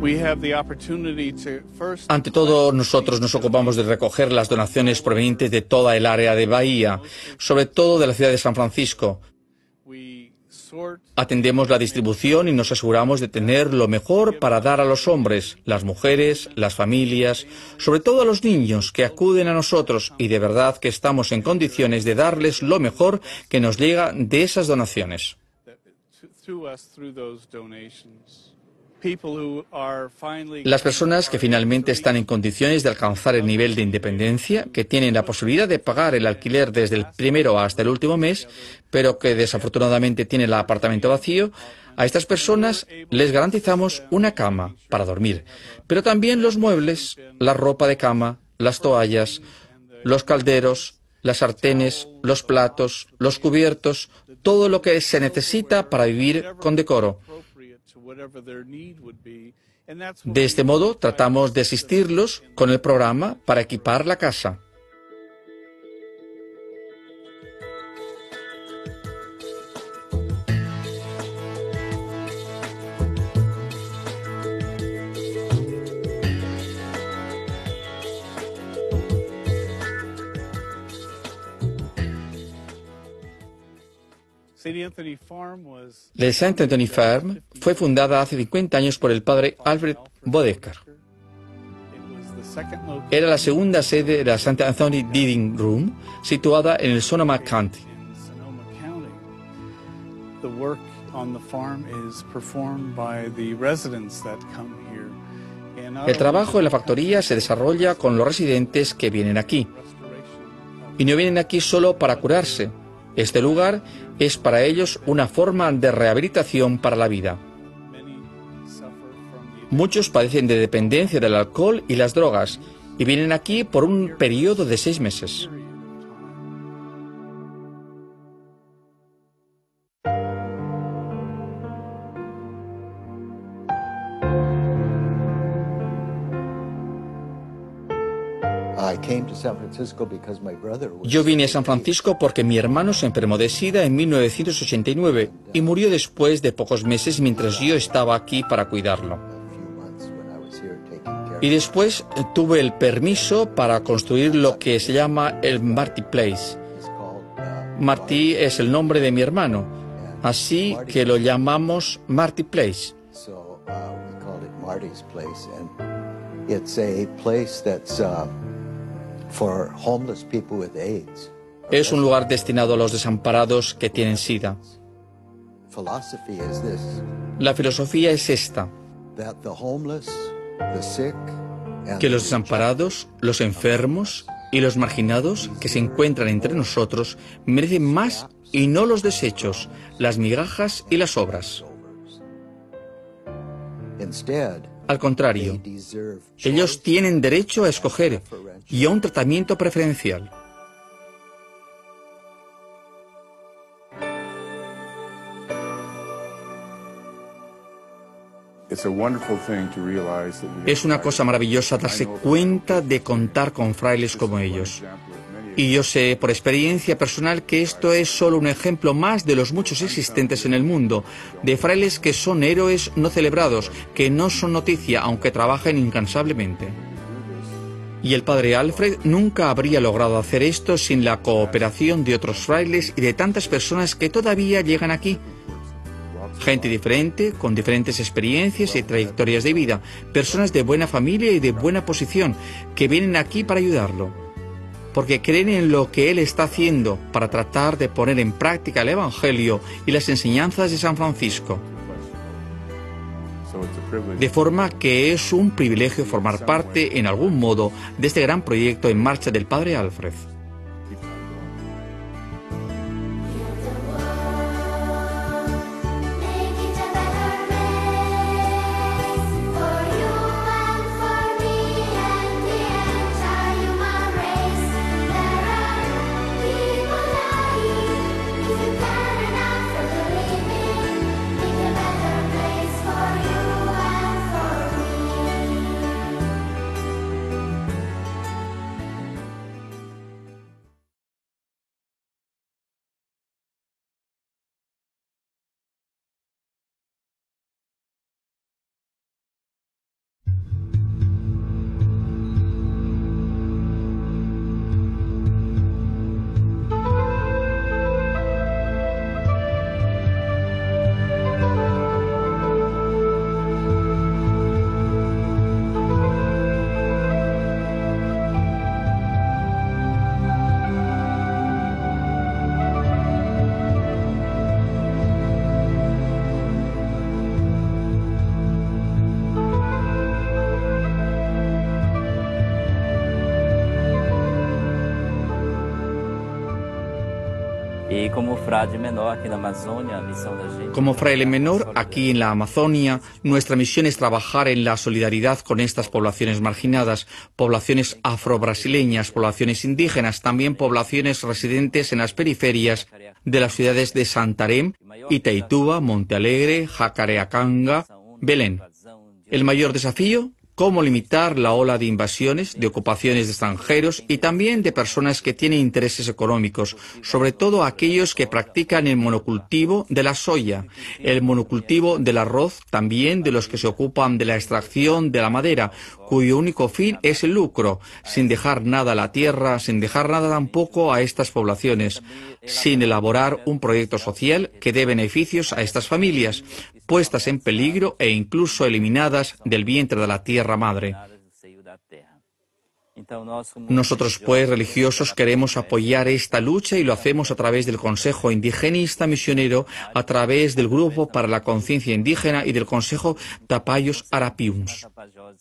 Ante todo, nosotros nos ocupamos de recoger las donaciones provenientes de toda el área de Bahía, sobre todo de la ciudad de San Francisco. Atendemos la distribución y nos aseguramos de tener lo mejor para dar a los hombres, las mujeres, las familias, sobre todo a los niños que acuden a nosotros, y de verdad que estamos en condiciones de darles lo mejor que nos llega de esas donaciones. Las personas que finalmente están en condiciones de alcanzar el nivel de independencia, que tienen la posibilidad de pagar el alquiler desde el primero hasta el último mes, pero que desafortunadamente tienen el apartamento vacío, a estas personas les garantizamos una cama para dormir, pero también los muebles, la ropa de cama, las toallas, los calderos, las sartenes, los platos, los cubiertos, todo lo que se necesita para vivir con decoro. De este modo, tratamos de asistirlos con el programa para equipar la casa. La Saint Anthony Farm fue fundada hace cincuenta años por el padre Alfred Bodecker. Era la segunda sede de la Saint Anthony Dining Room, situada en el Sonoma County. El trabajo en la factoría se desarrolla con los residentes que vienen aquí. Y no vienen aquí solo para curarse. Este lugar es para ellos una forma de rehabilitación para la vida. Muchos padecen de dependencia del alcohol y las drogas y vienen aquí por un periodo de seis meses. Yo vine a San Francisco porque mi hermano se enfermó de SIDA en mil novecientos ochenta y nueve y murió después de pocos meses mientras yo estaba aquí para cuidarlo. Y después tuve el permiso para construir lo que se llama el Marty Place. Marty es el nombre de mi hermano, así que lo llamamos Marty Place. Es un lugar destinado a los desamparados que tienen SIDA. La filosofía es esta: que los desamparados, los enfermos y los marginados que se encuentran entre nosotros merecen más y no los desechos, las migajas y las obras. Al contrario, ellos tienen derecho a escoger y a un tratamiento preferencial. Es una cosa maravillosa darse cuenta de contar con frailes como ellos. Y yo sé por experiencia personal que esto es solo un ejemplo más de los muchos existentes en el mundo, de frailes que son héroes no celebrados, que no son noticia aunque trabajen incansablemente. Y el padre Alfred nunca habría logrado hacer esto sin la cooperación de otros frailes y de tantas personas que todavía llegan aquí. Gente diferente, con diferentes experiencias y trayectorias de vida, personas de buena familia y de buena posición, que vienen aquí para ayudarlo, porque creen en lo que él está haciendo para tratar de poner en práctica el Evangelio y las enseñanzas de San Francisco. De forma que es un privilegio formar parte, en algún modo, de este gran proyecto en marcha del padre Alfred. E como frade menor aqui na Amazônia, a missão da gente... Como fraile menor, aquí en la Amazonia, nuestra misión es trabajar en la solidaridad con estas poblaciones marginadas, poblaciones afrobrasileñas, poblaciones indígenas, también poblaciones residentes en las periferias de las ciudades de Santarém, Itaituba, Monte Alegre, Jacareacanga, Belén. El mayor desafío: cómo limitar la ola de invasiones, de ocupaciones de extranjeros y también de personas que tienen intereses económicos, sobre todo aquellos que practican el monocultivo de la soya, el monocultivo del arroz, también de los que se ocupan de la extracción de la madera, cuyo único fin es el lucro, sin dejar nada a la tierra, sin dejar nada tampoco a estas poblaciones, sin elaborar un proyecto social que dé beneficios a estas familias, puestas en peligro e incluso eliminadas del vientre de la tierra madre. Nosotros, pues, religiosos, queremos apoyar esta lucha y lo hacemos a través del Consejo Indigenista Misionero, a través del Grupo para la Conciencia Indígena y del Consejo Tapajós Arapiuns.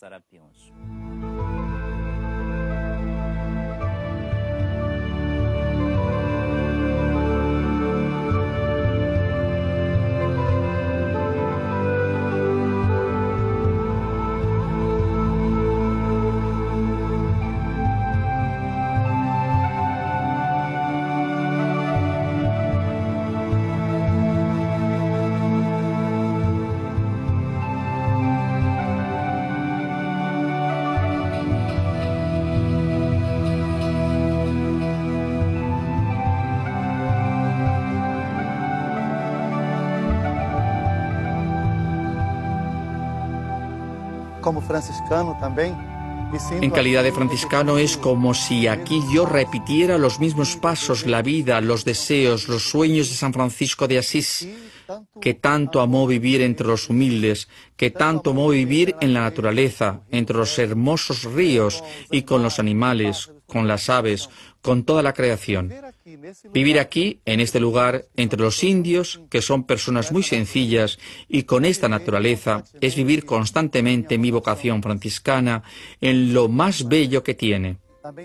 Como franciscano también. En calidad de franciscano es como si aquí yo repitiera los mismos pasos, la vida, los deseos, los sueños de San Francisco de Asís, que tanto amó vivir entre los humildes, que tanto amó vivir en la naturaleza, entre los hermosos ríos y con los animales, con las aves, con toda la creación. Vivir aquí, en este lugar, entre los indios, que son personas muy sencillas, y con esta naturaleza, es vivir constantemente mi vocación franciscana en lo más bello que tiene.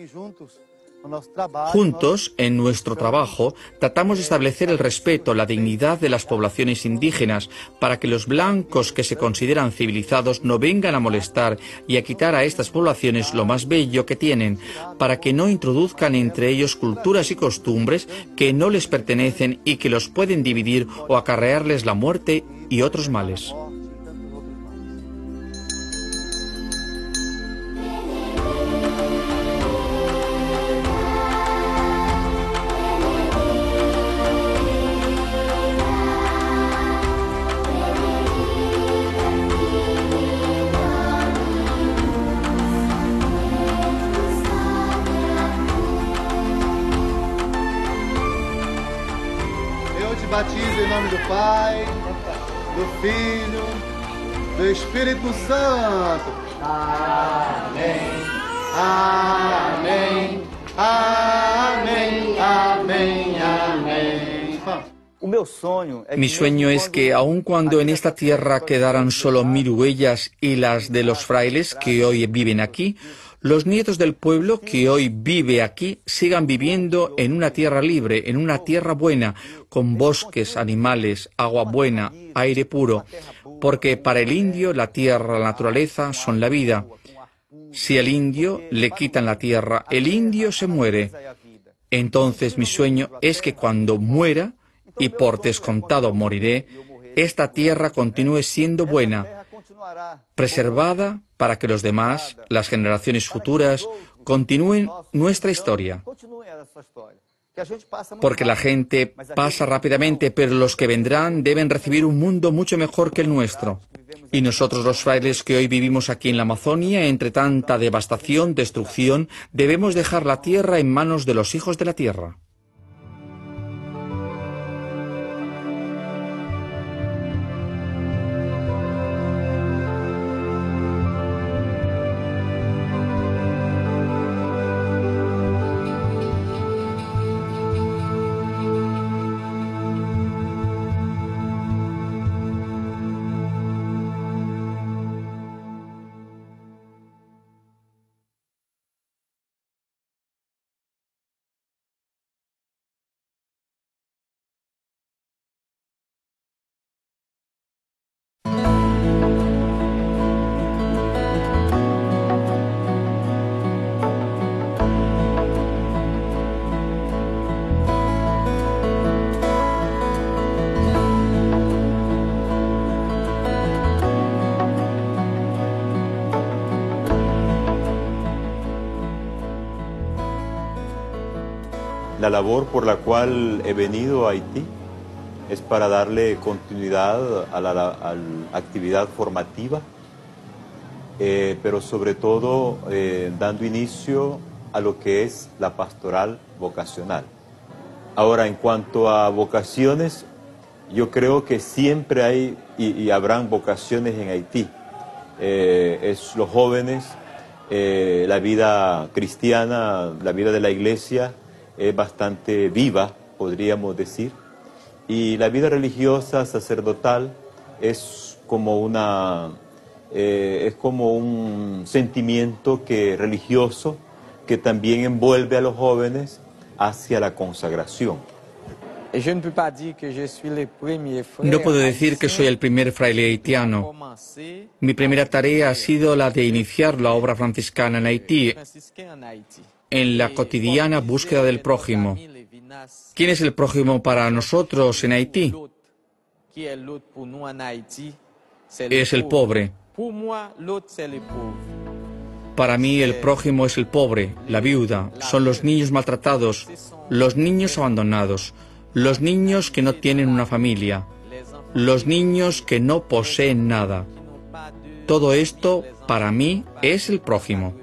Juntos, en nuestro trabajo, tratamos de establecer el respeto, la dignidad de las poblaciones indígenas, para que los blancos que se consideran civilizados no vengan a molestar y a quitar a estas poblaciones lo más bello que tienen, para que no introduzcan entre ellos culturas y costumbres que no les pertenecen y que los pueden dividir o acarrearles la muerte y otros males. Batizo em nome do Pai, do Filho, do Espírito Santo. Amém, amém, amém, amém, amém. Mi sueño es que, aun cuando en esta tierra quedaran solo mil huellas y las de los frailes que hoy viven aquí, los nietos del pueblo que hoy vive aquí sigan viviendo en una tierra libre, en una tierra buena, con bosques, animales, agua buena, aire puro, porque para el indio la tierra, la naturaleza son la vida. Si al indio le quitan la tierra, el indio se muere. Entonces mi sueño es que cuando muera, y por descontado moriré, esta tierra continúe siendo buena, preservada para que los demás, las generaciones futuras, continúen nuestra historia. Porque la gente pasa rápidamente, pero los que vendrán deben recibir un mundo mucho mejor que el nuestro. Y nosotros los frailes que hoy vivimos aquí en la Amazonia, entre tanta devastación, destrucción, debemos dejar la tierra en manos de los hijos de la tierra. la labor por la cual he venido a Haití es para darle continuidad a la, a la actividad formativa, eh, pero sobre todo eh, dando inicio a lo que es la pastoral vocacional. Ahora, en cuanto a vocaciones, yo creo que siempre hay y, y habrán vocaciones en Haití. Eh, es los jóvenes, eh, la vida cristiana, la vida de la iglesia es bastante viva, podríamos decir, y la vida religiosa, sacerdotal, es como una, eh, es como un sentimiento que, religioso que también envuelve a los jóvenes hacia la consagración. No puedo decir que soy el primer fraile haitiano. Mi primera tarea ha sido la de iniciar la obra franciscana en Haití, en la cotidiana búsqueda del prójimo. ¿Quién es el prójimo para nosotros en Haití? Es el pobre. Para mí el prójimo es el pobre, la viuda, son los niños maltratados, los niños abandonados, los niños que no tienen una familia, los niños que no poseen nada. Todo esto, para mí, es el prójimo.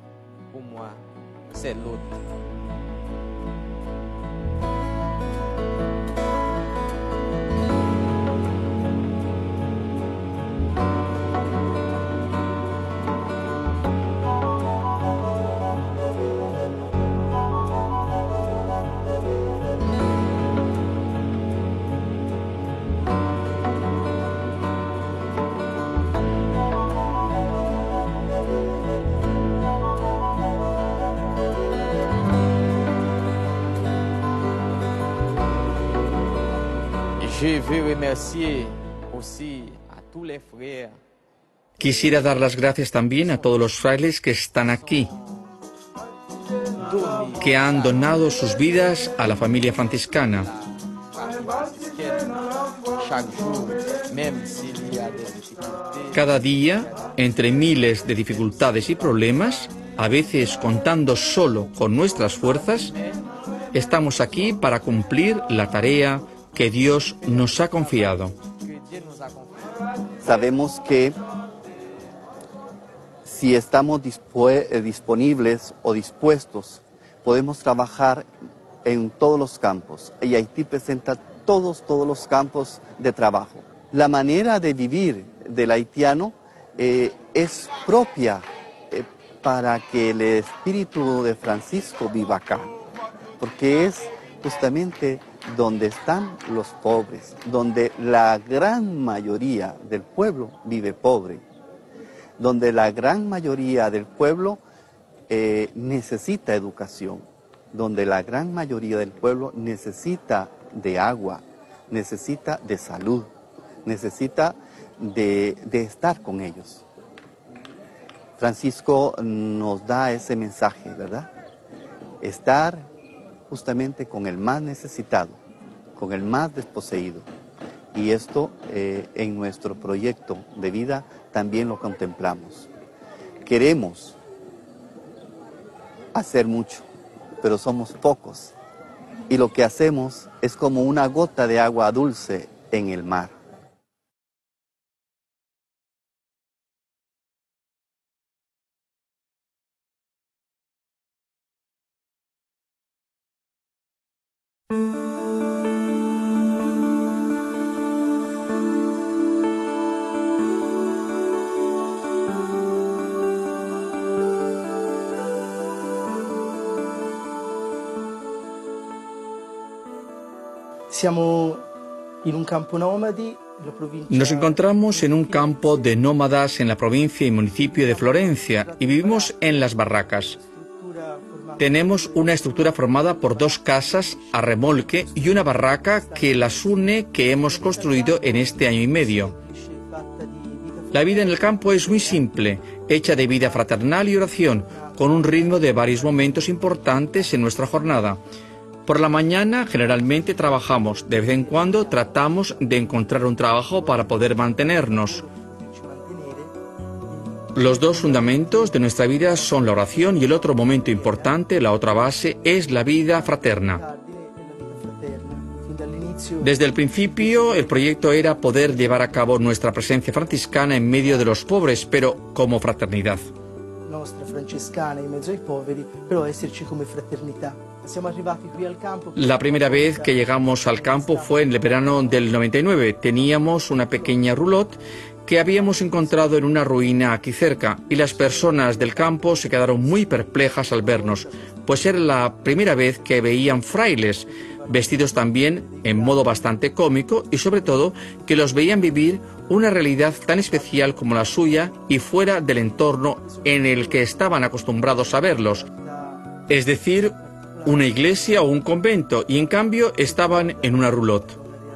Quisiera dar las gracias también a todos los frailes que están aquí, que han donado sus vidas a la familia franciscana. Cada día, entre miles de dificultades y problemas, a veces contando solo con nuestras fuerzas, estamos aquí para cumplir la tarea que Dios nos ha confiado. Sabemos que si estamos disponibles o dispuestos, podemos trabajar en todos los campos. Y Haití presenta todos, todos los campos de trabajo. La manera de vivir del haitiano eh, es propia eh, para que el espíritu de Francisco viva acá, porque es justamente donde están los pobres, donde la gran mayoría del pueblo vive pobre, donde la gran mayoría del pueblo eh, necesita educación, donde la gran mayoría del pueblo necesita de agua, necesita de salud, necesita de, de estar con ellos. Francisco nos da ese mensaje, ¿verdad? Estar justamente con el más necesitado, con el más desposeído. Y esto eh, en nuestro proyecto de vida también lo contemplamos. Queremos hacer mucho, pero somos pocos. Y lo que hacemos es como una gota de agua dulce en el mar. Nos encontramos en un campo de nómadas en la provincia y municipio de Florencia y vivimos en las barracas. Tenemos una estructura formada por dos casas a remolque y una barraca que las une, que hemos construido en este año y medio. La vida en el campo es muy simple, hecha de vida fraternal y oración, con un ritmo de varios momentos importantes en nuestra jornada. Por la mañana generalmente trabajamos, de vez en cuando tratamos de encontrar un trabajo para poder mantenernos. Los dos fundamentos de nuestra vida son la oración y el otro momento importante, la otra base, es la vida fraterna. Desde el principio, el proyecto era poder llevar a cabo nuestra presencia franciscana en medio de los pobres, pero como fraternidad. La primera vez que llegamos al campo fue en el verano del noventa y nueve. Teníamos una pequeña roulotte que habíamos encontrado en una ruina aquí cerca, y las personas del campo se quedaron muy perplejas al vernos, pues era la primera vez que veían frailes, vestidos también en modo bastante cómico, y sobre todo que los veían vivir una realidad tan especial como la suya y fuera del entorno en el que estaban acostumbrados a verlos, es decir, una iglesia o un convento, y en cambio estaban en una roulotte.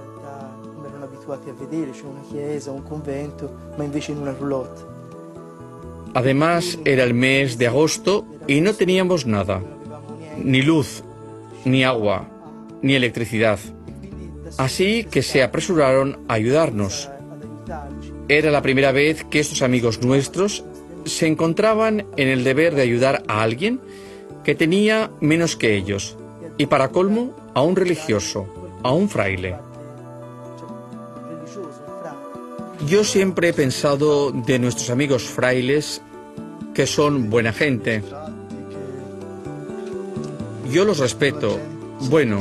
Además, era el mes de agosto y no teníamos nada, ni luz, ni agua, ni electricidad. Así que se apresuraron a ayudarnos. Era la primera vez que estos amigos nuestros se encontraban en el deber de ayudar a alguien que tenía menos que ellos, y para colmo, a un religioso, a un fraile. Yo siempre he pensado de nuestros amigos frailes que son buena gente. Yo los respeto. Bueno,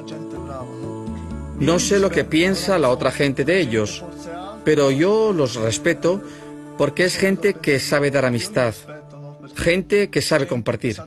no sé lo que piensa la otra gente de ellos, pero yo los respeto porque es gente que sabe dar amistad, gente que sabe compartir.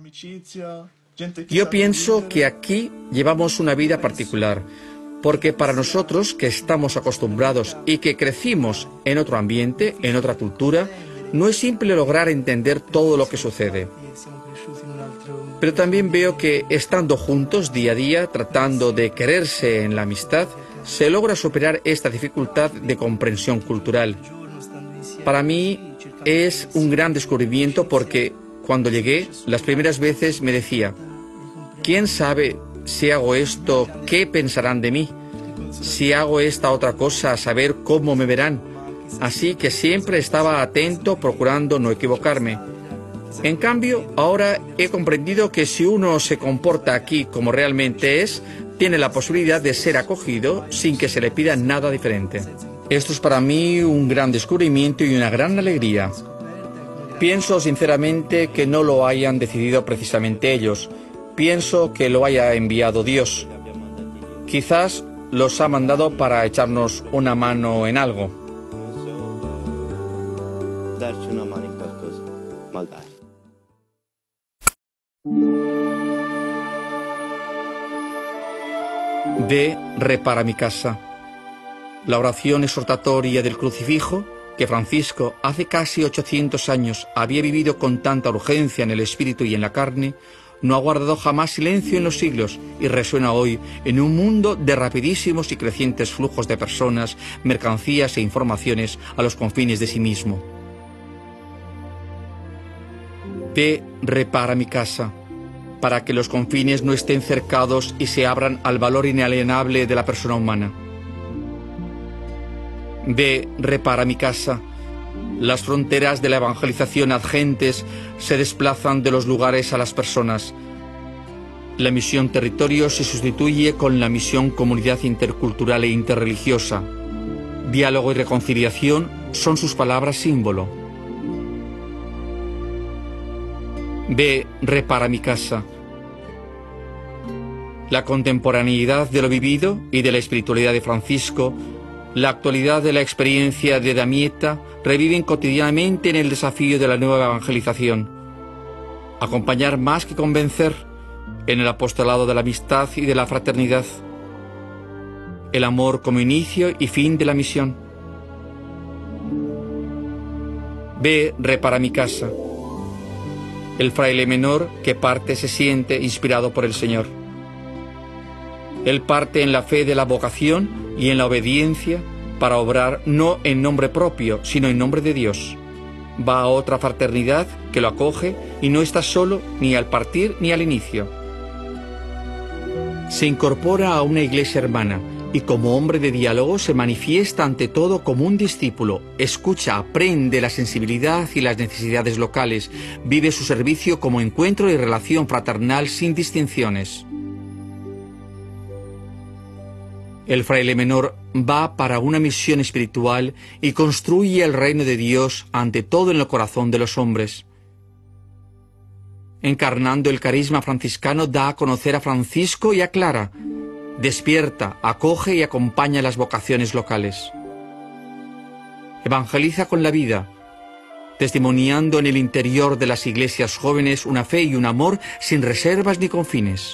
Yo pienso que aquí llevamos una vida particular, porque para nosotros que estamos acostumbrados y que crecimos en otro ambiente, en otra cultura, no es simple lograr entender todo lo que sucede. Pero también veo que estando juntos día a día, tratando de quererse en la amistad, se logra superar esta dificultad de comprensión cultural. Para mí es un gran descubrimiento porque cuando llegué, las primeras veces me decía, ¿quién sabe si hago esto, qué pensarán de mí? Si hago esta otra cosa, a saber cómo me verán. Así que siempre estaba atento, procurando no equivocarme. En cambio, ahora he comprendido que si uno se comporta aquí como realmente es, tiene la posibilidad de ser acogido sin que se le pida nada diferente. Esto es para mí un gran descubrimiento y una gran alegría. Pienso sinceramente que no lo hayan decidido precisamente ellos. Pienso que lo haya enviado Dios. Quizás los ha mandado para echarnos una mano en algo. De Repara mi casa. La oración exhortatoria del crucifijo, que Francisco hace casi ochocientos años había vivido con tanta urgencia en el espíritu y en la carne, no ha guardado jamás silencio en los siglos y resuena hoy en un mundo de rapidísimos y crecientes flujos de personas, mercancías e informaciones a los confines de sí mismo. Ve, repara mi casa, para que los confines no estén cercados y se abran al valor inalienable de la persona humana. Ve, repara mi casa. Las fronteras de la evangelización adgentes se desplazan de los lugares a las personas. La misión territorio se sustituye con la misión comunidad intercultural e interreligiosa. Diálogo y reconciliación son sus palabras símbolo. Ve, repara mi casa. La contemporaneidad de lo vivido y de la espiritualidad de Francisco, la actualidad de la experiencia de Damietta reviven cotidianamente en el desafío de la nueva evangelización. Acompañar más que convencer en el apostolado de la amistad y de la fraternidad. El amor como inicio y fin de la misión. Ve, repara mi casa. El fraile menor que parte se siente inspirado por el Señor. Él parte en la fe de la vocación y en la obediencia para obrar no en nombre propio, sino en nombre de Dios. Va a otra fraternidad que lo acoge y no está solo ni al partir ni al inicio. Se incorpora a una iglesia hermana y como hombre de diálogo se manifiesta ante todo como un discípulo, escucha, aprende la sensibilidad y las necesidades locales, vive su servicio como encuentro y relación fraternal sin distinciones. El fraile menor va para una misión espiritual y construye el reino de Dios ante todo en el corazón de los hombres. Encarnando el carisma franciscano, da a conocer a Francisco y a Clara, despierta, acoge y acompaña las vocaciones locales. Evangeliza con la vida, testimoniando en el interior de las iglesias jóvenes una fe y un amor sin reservas ni confines.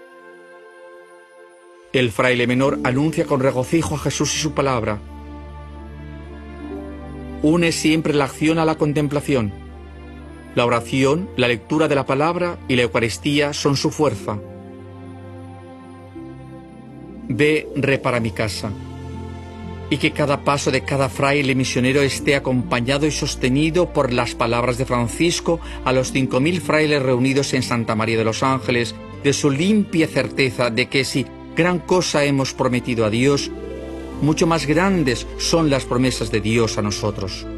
El fraile menor anuncia con regocijo a Jesús y su palabra. Une siempre la acción a la contemplación. La oración, la lectura de la palabra y la Eucaristía son su fuerza. Ve, repara mi casa, y que cada paso de cada fraile misionero esté acompañado y sostenido por las palabras de Francisco a los cinco mil frailes reunidos en Santa María de los Ángeles, de su limpia certeza de que si gran cosa hemos prometido a Dios, mucho más grandes son las promesas de Dios a nosotros.